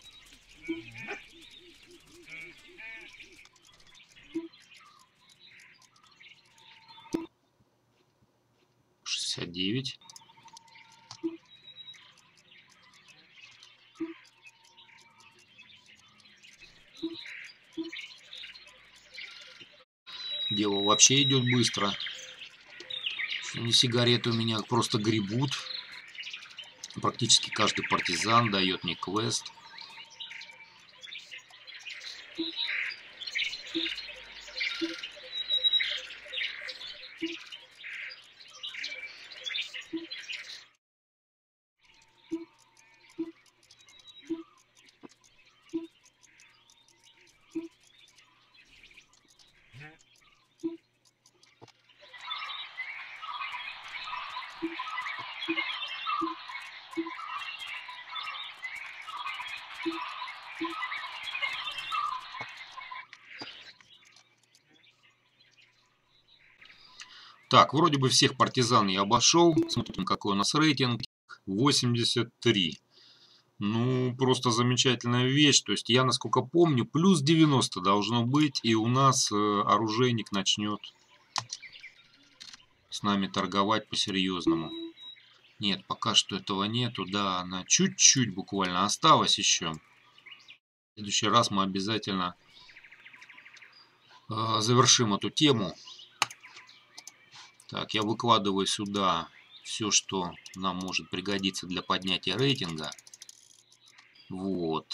шестьдесят девять. Дело вообще идет быстро. Сигареты у меня просто гребут. Практически каждый партизан дает мне квест. Так, вроде бы всех партизан я обошел. Смотрим, какой у нас рейтинг. восемьдесят три. Ну, просто замечательная вещь. То есть я, насколько помню, плюс девяносто должно быть. И у нас э, оружейник начнет с нами торговать по-серьезному. Нет, пока что этого нету. Да, она чуть-чуть буквально осталась еще. В следующий раз мы обязательно э, завершим эту тему. Так, я выкладываю сюда все, что нам может пригодиться для поднятия рейтинга. Вот.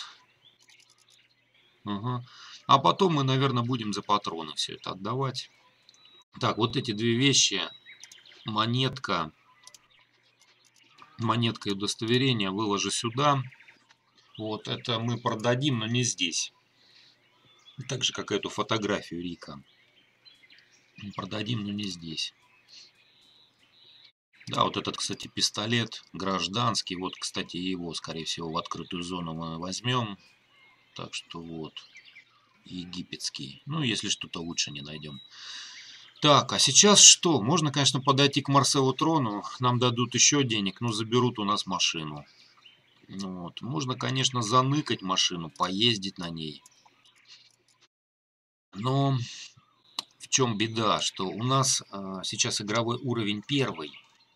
Угу. А потом мы, наверное, будем за патроны все это отдавать. Так, вот эти две вещи. Монетка. Монетка и удостоверение выложу сюда. Вот, это мы продадим, но не здесь. Так же, как эту фотографию Рика. Продадим, но не здесь. Да, вот этот, кстати, пистолет гражданский. Вот, кстати, его, скорее всего, в открытую зону мы возьмем. Так что вот, египетский. Ну, если что-то лучше не найдем. Так, а сейчас что? Можно, конечно, подойти к Марселу Трону, нам дадут еще денег, но заберут у нас машину. Вот. Можно, конечно, заныкать машину, поездить на ней. Но в чем беда, что у нас а, сейчас игровой уровень первый.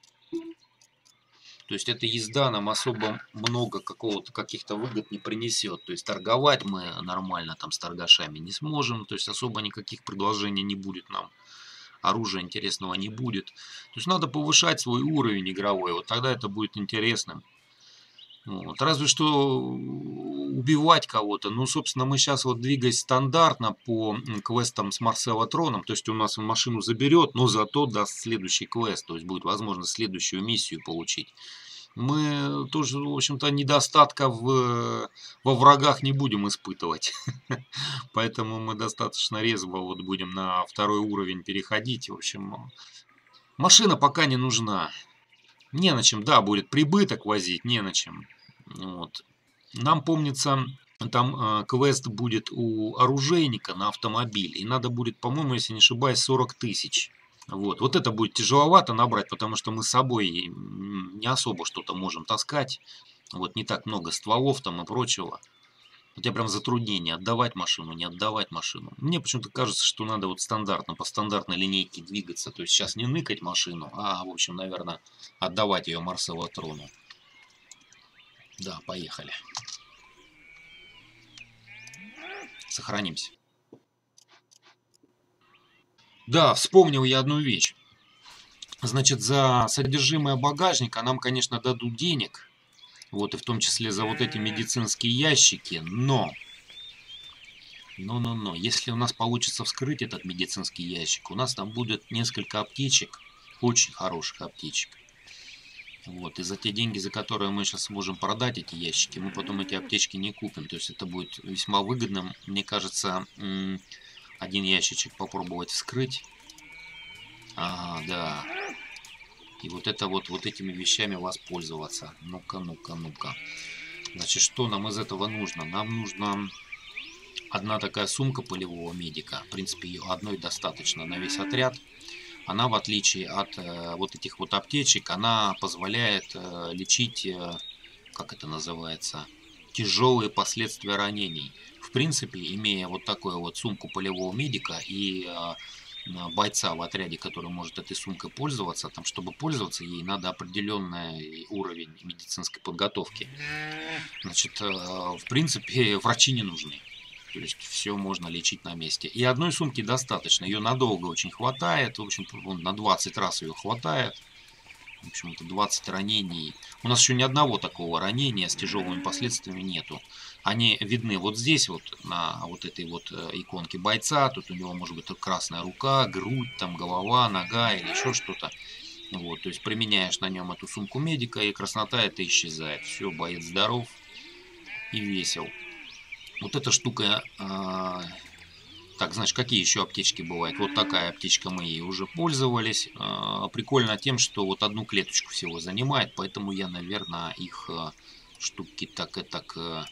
То есть эта езда нам особо много какого-то каких-то выгод не принесет. То есть торговать мы нормально там с торгашами не сможем. То есть особо никаких предложений не будет нам. Оружия интересного не будет. То есть надо повышать свой уровень игровой. Вот тогда это будет интересным. Вот. Разве что убивать кого-то. Ну, собственно, мы сейчас вот двигаясь стандартно по квестам с Марсело Троном. То есть у нас он машину заберет, но зато даст следующий квест. То есть будет возможность следующую миссию получить. Мы тоже, в общем-то, недостатка в, во врагах не будем испытывать. Поэтому мы достаточно резво вот будем на второй уровень переходить. В общем, машина пока не нужна. Не на чем, да, будет прибыток возить, не на чем. Вот. Нам, помнится, там э, квест будет у оружейника на автомобиль. И надо будет, по-моему, если не ошибаюсь, сорок тысяч. Вот. Вот это будет тяжеловато набрать, потому что мы с собой не особо что-то можем таскать. Вот не так много стволов там и прочего. У тебя прям затруднение, отдавать машину, не отдавать машину. Мне почему-то кажется, что надо вот стандартно, по стандартной линейке двигаться. То есть сейчас не ныкать машину, а, в общем, наверное, отдавать ее Марсело Трону. Да, поехали. Сохранимся. Да, вспомнил я одну вещь. Значит, за содержимое багажника нам, конечно, дадут денег. Вот, и в том числе за вот эти медицинские ящики. Но... Но-но-но, если у нас получится вскрыть этот медицинский ящик, у нас там будет несколько аптечек, очень хороших аптечек. Вот, и за те деньги, за которые мы сейчас сможем продать эти ящики, мы потом эти аптечки не купим. То есть это будет весьма выгодным. Мне кажется, один ящичек попробовать вскрыть. Ага, да. И вот это вот, вот этими вещами воспользоваться. Ну-ка, ну-ка, ну-ка. Значит, что нам из этого нужно? Нам нужно... Одна такая сумка полевого медика, в принципе, ее одной достаточно на весь отряд. Она, в отличие от э, вот этих вот аптечек, она позволяет э, лечить, э, как это называется, тяжелые последствия ранений. В принципе, имея вот такую вот сумку полевого медика и э, бойца в отряде, который может этой сумкой пользоваться, там, чтобы пользоваться ей, надо определенный уровень медицинской подготовки. Значит, э, в принципе, врачи не нужны. То есть все можно лечить на месте. И одной сумки достаточно. Ее надолго очень хватает. В общем, на двадцать раз ее хватает. В общем-то, двадцать ранений. У нас еще ни одного такого ранения с тяжелыми последствиями нету. Они видны вот здесь, вот на вот этой вот иконке бойца. Тут у него может быть красная рука, грудь, там голова, нога или еще что-то. Вот, то есть применяешь на нем эту сумку медика, и краснота это исчезает. Все, боец здоров и весел. Вот эта штука, а, так, значит, какие еще аптечки бывают? Вот такая аптечка, мы ей уже пользовались. А, прикольно тем, что вот одну клеточку всего занимает, поэтому я, наверное, их а, штуки так и так а,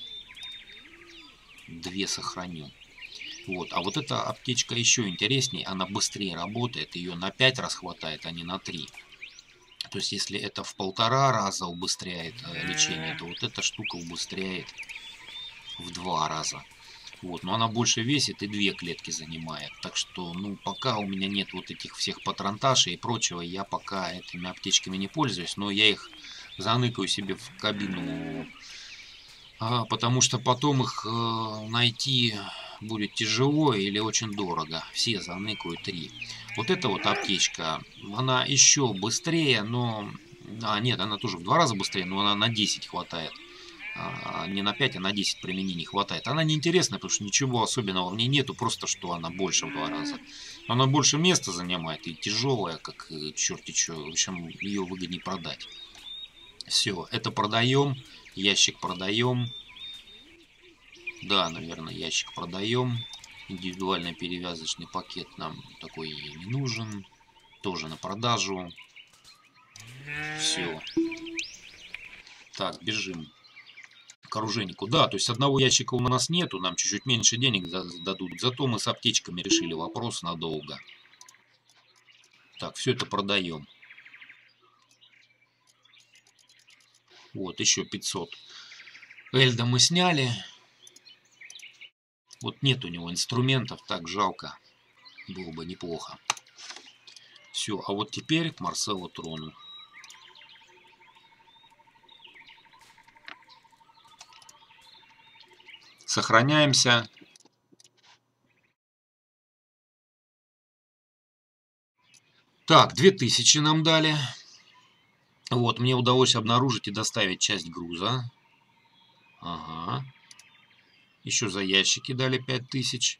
две сохраню. Вот, а вот эта аптечка еще интереснее, она быстрее работает, ее на пять раз хватает, а не на три. То есть, если это в полтора раза убыстряет а, лечение, то вот эта штука убыстряет в два раза. Вот, но она больше весит и две клетки занимает. Так что, ну, пока у меня нет вот этих всех патронташей и прочего, я пока этими аптечками не пользуюсь, но я их заныкаю себе в кабину, а, потому что потом их э, найти будет тяжело или очень дорого. Все заныкаю три. Вот эта вот аптечка, она еще быстрее, но... А, нет, она тоже в два раза быстрее, но она на десять хватает. Не на пять, а на десять применений хватает. Она неинтересная, потому что ничего особенного в ней нету, просто что она больше в два раза. Она больше места занимает и тяжелая, как черти что. В общем, ее выгоднее продать. Все, это продаем. Ящик продаем. Да, наверное, ящик продаем. Индивидуальный перевязочный пакет нам такой не нужен. Тоже на продажу. Все. Так, бежим к оружейнику. Да, то есть одного ящика у нас нету, нам чуть-чуть меньше денег дадут. Зато мы с аптечками решили вопрос надолго. Так, все это продаем. Вот, еще пятьсот. Эльда мы сняли. Вот нет у него инструментов, так жалко. Было бы неплохо. Все, а вот теперь к Марселу Трону. Сохраняемся. Так, две тысячи нам дали. Вот, мне удалось обнаружить и доставить часть груза. Ага. Еще за ящики дали пять тысяч.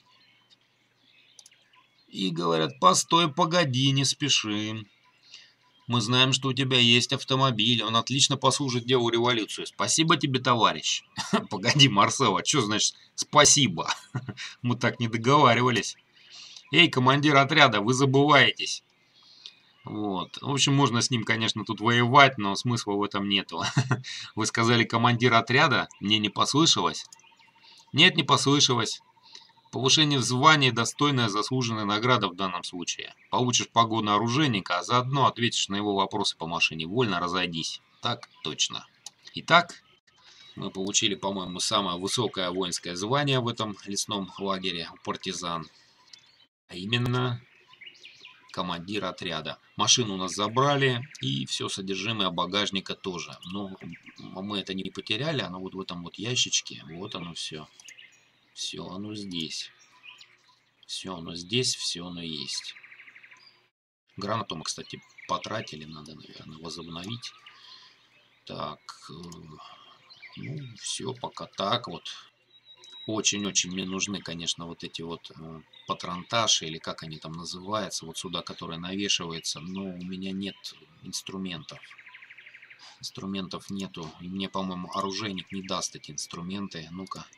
И говорят, постой, погоди, не спешим. Мы знаем, что у тебя есть автомобиль. Он отлично послужит делу революции. Спасибо тебе, товарищ. Погоди, Марсел, а что значит спасибо? Мы так не договаривались. Эй, командир отряда, вы забываетесь. Вот. В общем, можно с ним, конечно, тут воевать, но смысла в этом нету. Вы сказали командир отряда? Мне не послышалось? Нет, не послышалось. Повышение в звании – достойная заслуженная награда в данном случае. Получишь погоны оружейника, а заодно ответишь на его вопросы по машине. Вольно разойдись. Так точно. Итак, мы получили, по-моему, самое высокое воинское звание в этом лесном лагере у партизан. А именно командир отряда. Машину у нас забрали, и все содержимое багажника тоже. Но мы это не потеряли, оно вот в этом вот ящичке. Вот оно все. Все оно здесь. Все оно здесь, все оно есть. Гранату мы, кстати, потратили. Надо, наверное, возобновить. Так. Ну, все пока так вот. Очень-очень мне нужны, конечно, вот эти вот э, патронташи, или как они там называются. Вот сюда, которая навешивается. Но у меня нет инструментов. Инструментов нету. И мне, по-моему, оружейник не даст эти инструменты. Ну-ка.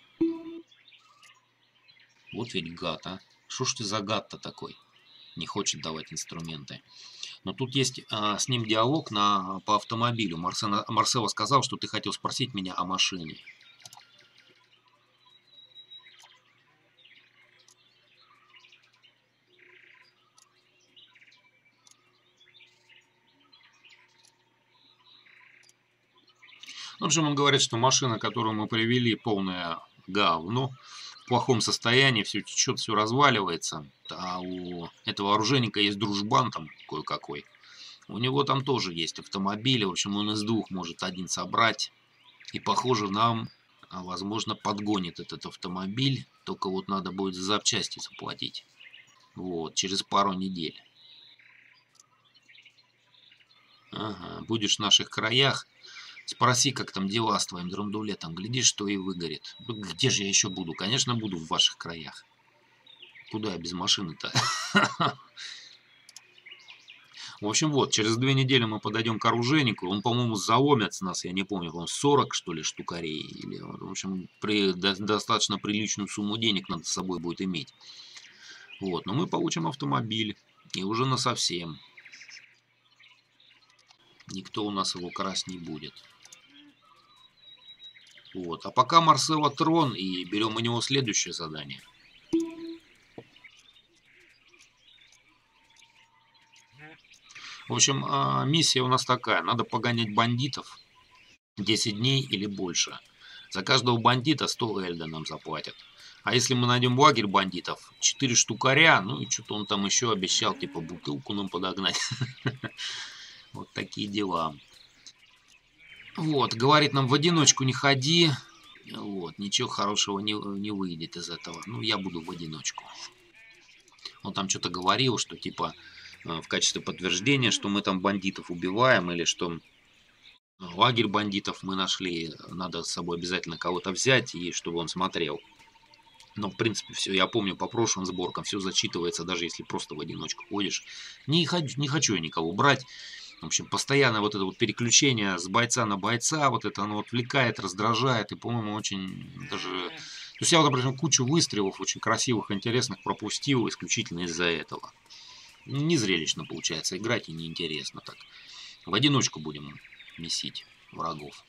Вот ведь гад, а. Что ж ты за гад-то такой? Не хочет давать инструменты. Но тут есть а, с ним диалог на, по автомобилю. Марсена, Марсело сказал, что ты хотел спросить меня о машине. В общем, он говорит, что машина, которую мы привели, полная говно. В плохом состоянии, все течет, все разваливается. А у этого оружейника есть дружбан там кое-какой. У него там тоже есть автомобили. В общем, он из двух может один собрать. И, похоже, нам, возможно, подгонит этот автомобиль. Только вот надо будет за запчасти заплатить. Вот, через пару недель. Ага, будешь в наших краях. Спроси, как там дела с твоим драндулетом. Глядишь, что и выгорит. Где же я еще буду? Конечно, буду в ваших краях. Куда я без машины-то? В общем, вот, через две недели мы подойдем к оружейнику. Он, по-моему, заломит с нас, я не помню, он сорок, что ли, штукарей. Или, в общем, при, до, достаточно приличную сумму денег надо с собой будет иметь. Вот, но мы получим автомобиль. И уже насовсем. Никто у нас его красть не будет. Вот. А пока Марсело Трон, и берем у него следующее задание. В общем, миссия у нас такая. Надо погонять бандитов десять дней или больше. За каждого бандита сто эльда нам заплатят. А если мы найдем лагерь бандитов, четыре штукаря, ну и что-то он там еще обещал, типа бутылку нам подогнать. Вот такие дела. Вот, говорит нам, в одиночку не ходи. Вот, ничего хорошего не, не выйдет из этого. Ну, я буду в одиночку. Он там что-то говорил, что типа в качестве подтверждения, что мы там бандитов убиваем, или что лагерь бандитов мы нашли, надо с собой обязательно кого-то взять, и чтобы он смотрел. Но, в принципе, все, я помню по прошлым сборкам, все зачитывается, даже если просто в одиночку ходишь. Не хочу, не хочу я никого брать. В общем, постоянно вот это вот переключение с бойца на бойца, вот это оно отвлекает, раздражает, и, по-моему, очень даже... То есть я, вот, например, кучу выстрелов очень красивых, интересных пропустил исключительно из-за этого. Не зрелищно получается играть и неинтересно так. В одиночку будем месить врагов.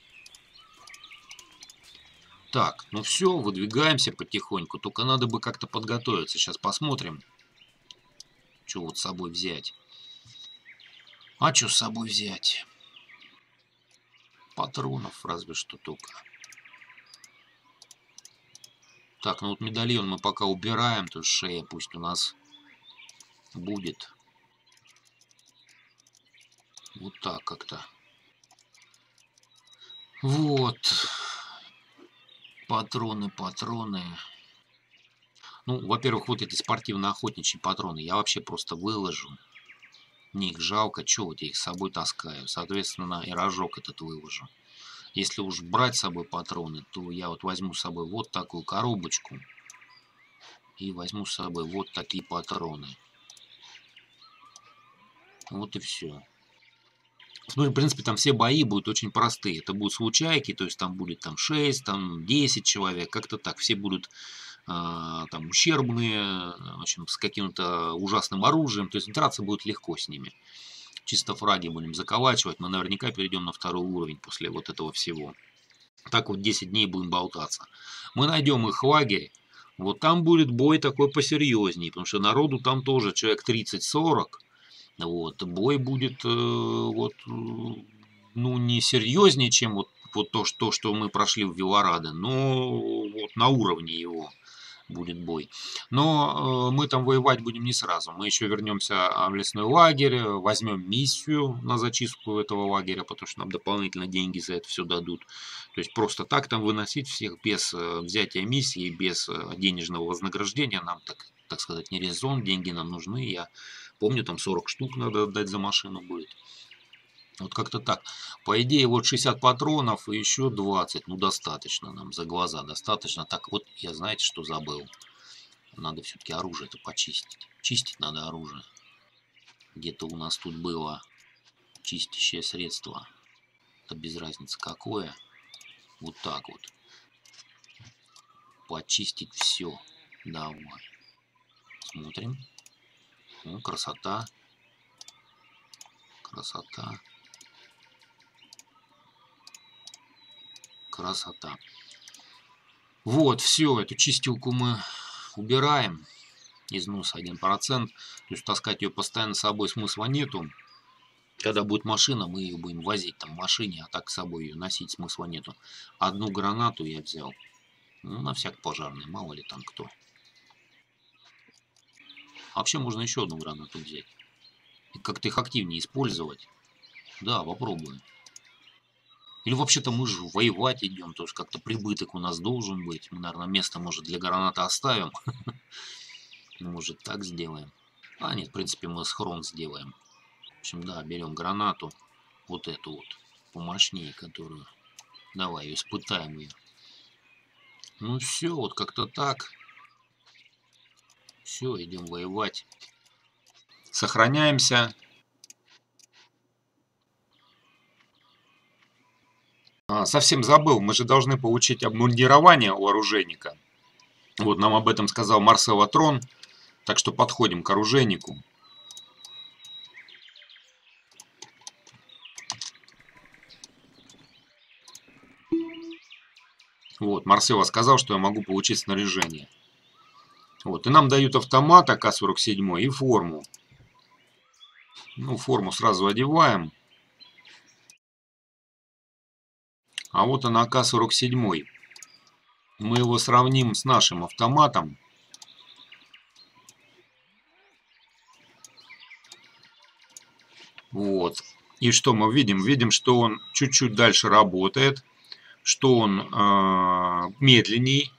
Так, ну все, выдвигаемся потихоньку, только надо бы как-то подготовиться. Сейчас посмотрим, что вот с собой взять. А что с собой взять? Патронов разве что только. Так, ну вот медальон мы пока убираем, то есть шея пусть у нас будет. Вот так как-то. Вот. Патроны, патроны. Ну, во-первых, вот эти спортивно-охотничьи патроны я вообще просто выложу. Мне их жалко, чё вот я их с собой таскаю. Соответственно, и рожок этот выложу. Если уж брать с собой патроны, то я вот возьму с собой вот такую коробочку. И возьму с собой вот такие патроны. Вот и все. Ну, в принципе, там все бои будут очень простые. Это будут случайки, то есть там будет там шесть, там десять человек, как-то так. Все будут э, там ущербные, в общем, с каким-то ужасным оружием. То есть драться будет легко с ними. Чисто фраги будем заколачивать. Мы наверняка перейдем на второй уровень после вот этого всего. Так вот десять дней будем болтаться. Мы найдем их лагерь. Вот там будет бой такой посерьезнее, потому что народу там тоже человек тридцать-сорок. Вот, бой будет э, вот, ну, не серьезнее, чем вот, вот то, что, что мы прошли в Вилорадо, но вот на уровне его будет бой. Но э, мы там воевать будем не сразу. Мы еще вернемся в лесной лагерь, возьмем миссию на зачистку этого лагеря, потому что нам дополнительно деньги за это все дадут. То есть просто так там выносить всех без э, взятия миссии, без э, денежного вознаграждения нам, так, так сказать, не резон. Деньги нам нужны. Я помню, там сорок штук надо отдать за машину будет. Вот как-то так. По идее, вот шестьдесят патронов и еще двадцать. Ну, достаточно нам, за глаза достаточно. Так, вот я, знаете, что забыл? Надо все-таки оружие-то почистить. Чистить надо оружие. Где-то у нас тут было чистящее средство. Это без разницы какое. Вот так вот. Почистить все. Давай. Смотрим. Ну, красота. Красота. Красота. Вот, все, эту чистилку мы убираем. Износ один процент. То есть таскать ее постоянно с собой смысла нету. Когда будет машина, мы ее будем возить там в машине, а так с собой ее носить смысла нету. Одну гранату я взял. Ну, на всяк пожарный, мало ли там кто. Вообще можно еще одну гранату взять. И как-то их активнее использовать. Да, попробуем. Или вообще-то мы же воевать идем, то есть как-то прибыток у нас должен быть. Мы, наверное, место, может, для граната оставим. Может, так сделаем. А нет, в принципе, мы схрон сделаем. В общем, да, берем гранату. Вот эту вот, помощнее, которую. Давай, ее испытаем ее. Ну все, вот как-то так. Все, идем воевать. Сохраняемся. А, совсем забыл, мы же должны получить обмундирование у оружейника. Вот нам об этом сказал Марсел Атрон. Так что подходим к оружейнику. Вот, Марсело сказал, что я могу получить снаряжение. Вот, и нам дают автомат А К сорок семь и форму. Ну, форму сразу одеваем. А вот она А К сорок семь. Мы его сравним с нашим автоматом. Вот. И что мы видим? Видим, что он чуть-чуть дальше работает, что он э, медленней,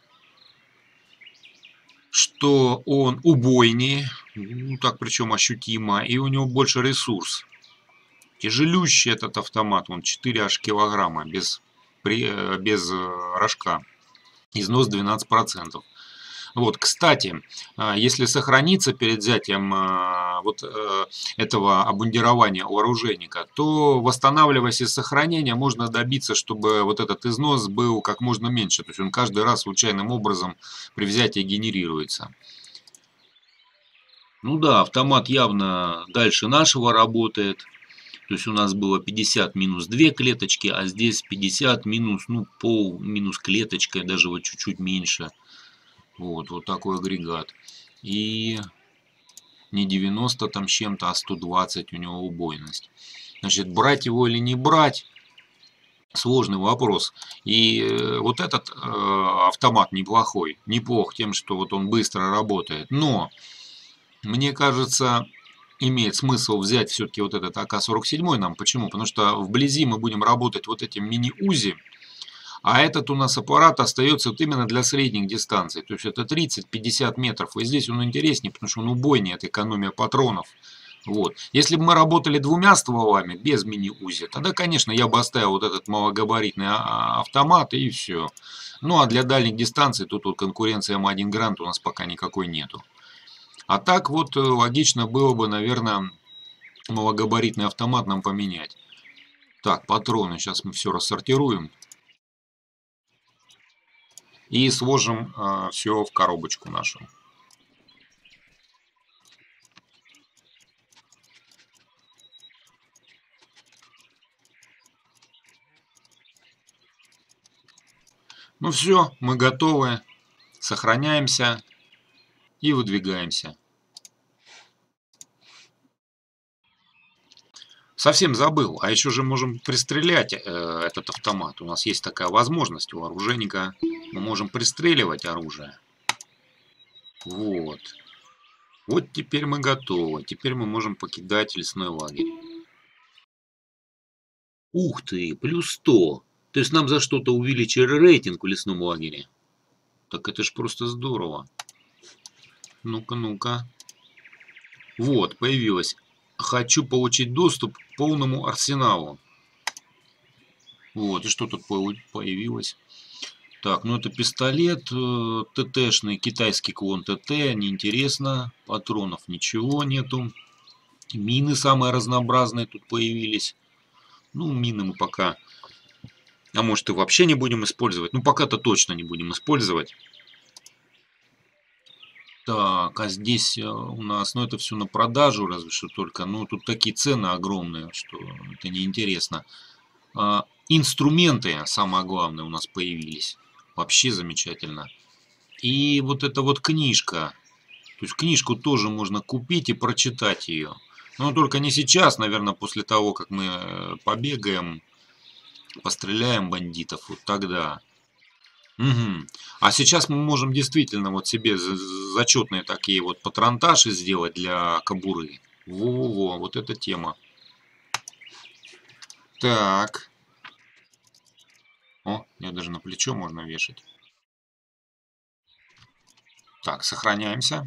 что он убойнее, ну, так причем ощутимо, и у него больше ресурс. Тяжелющий этот автомат, он четыре аж килограмма без, без рожка. Износ двенадцать процентов. Вот, кстати, если сохраниться перед взятием вот этого обмундирования у оружейника, то, восстанавливаясь из сохранения, можно добиться, чтобы вот этот износ был как можно меньше. То есть он каждый раз случайным образом при взятии генерируется. Ну да, автомат явно дальше нашего работает. То есть у нас было пятьдесят минус две клеточки, а здесь пятьдесят минус, ну, пол минус клеточка, даже вот чуть-чуть меньше. Вот, вот такой агрегат. И Не девяносто там с чем-то, а сто двадцать у него убойность. Значит, брать его или не брать? Сложный вопрос. И вот этот э, автомат неплохой. Неплох тем, что вот он быстро работает. Но, мне кажется, имеет смысл взять все-таки вот этот А К сорок семь нам. Почему? Потому что вблизи мы будем работать вот этим мини-УЗИ. А этот у нас аппарат остается вот именно для средних дистанций. То есть это тридцать-пятьдесят метров. И здесь он интереснее, потому что он убойнее, это экономия патронов. Вот. Если бы мы работали двумя стволами, без мини-УЗИ, тогда, конечно, я бы оставил вот этот малогабаритный автомат и все. Ну, а для дальних дистанций тут вот конкуренция М один Грант у нас пока никакой нету. А так вот логично было бы, наверное, малогабаритный автомат нам поменять. Так, патроны. Сейчас мы все рассортируем. И сложим э, все в коробочку нашу. Ну все, мы готовы. Сохраняемся и выдвигаемся. Совсем забыл. А еще же можем пристрелять э, этот автомат. У нас есть такая возможность у оружейника. Мы можем пристреливать оружие. Вот. Вот теперь мы готовы. Теперь мы можем покидать лесной лагерь. Ух ты, плюс сто. То есть нам за что-то увеличили рейтинг в лесном лагере. Так это ж просто здорово. Ну-ка, ну-ка. Вот, появилось. Хочу получить доступ к полному арсеналу. Вот, и что тут появилось? Так, ну это пистолет ТТшный, китайский клон ТТ, неинтересно. Патронов ничего нету. Мины самые разнообразные тут появились. Ну, мины мы пока... А может и вообще не будем использовать. Ну, пока-то точно не будем использовать. Так, а здесь у нас, ну это все на продажу, разве что только. Ну, тут такие цены огромные, что это неинтересно. А, инструменты, самое главное, у нас появились. Вообще замечательно. И вот эта вот книжка. То есть книжку тоже можно купить и прочитать ее. Но только не сейчас, наверное, после того, как мы побегаем, постреляем бандитов. Вот тогда. Угу. А сейчас мы можем действительно вот себе зачетные такие вот патронташи сделать для кобуры. Во-во-во, вот эта тема. Так. О, я даже на плечо можно вешать. Так, сохраняемся.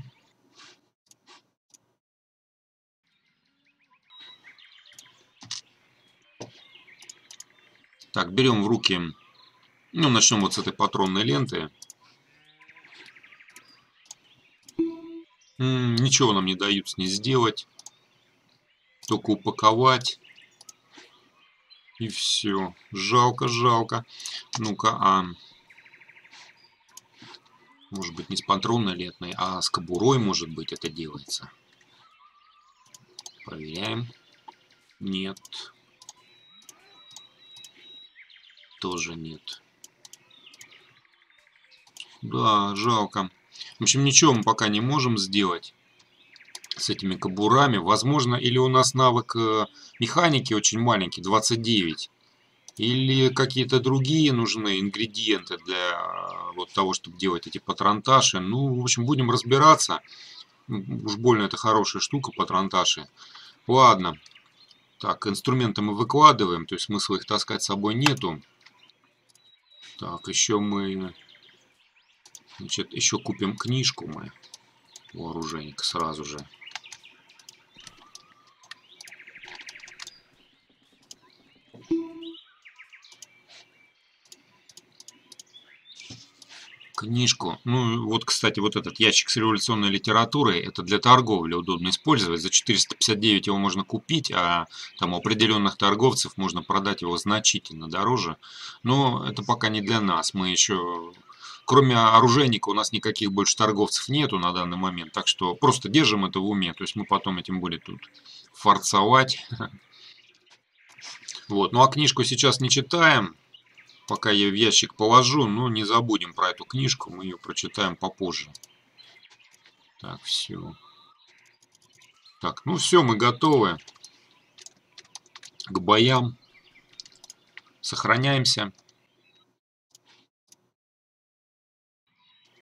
Так, берем в руки, ну, начнем вот с этой патронной ленты. М-м, ничего нам не дают с ней сделать. Только упаковать. И все. Жалко, жалко. Ну-ка, а... Может быть, не с патронной лентой, а с кобурой, может быть, это делается. Проверяем. Нет. Тоже нет. Да, жалко. В общем, ничего мы пока не можем сделать с этими кобурами. Возможно, или у нас навык механики очень маленький, двадцать девять. Или какие-то другие нужны ингредиенты для вот того, чтобы делать эти патронташи. Ну, в общем, будем разбираться. Уж больно это хорошая штука, патронташи. Ладно. Так, инструменты мы выкладываем, то есть смысла их таскать с собой нету. Так, еще мы... Значит, еще купим книжку мы у оружейника сразу же. Книжку. Ну, вот, кстати, вот этот ящик с революционной литературой, это для торговли удобно использовать. За четыреста пятьдесят девять его можно купить, а там у определенных торговцев можно продать его значительно дороже. Но это пока не для нас. Мы еще... Кроме оружейника у нас никаких больше торговцев нету на данный момент. Так что просто держим это в уме. То есть мы потом этим будем тут форцовать. Вот. Ну а книжку сейчас не читаем. Пока я в ящик положу, но не забудем про эту книжку. Мы ее прочитаем попозже. Так, все. Так, ну все, мы готовы к боям. Сохраняемся.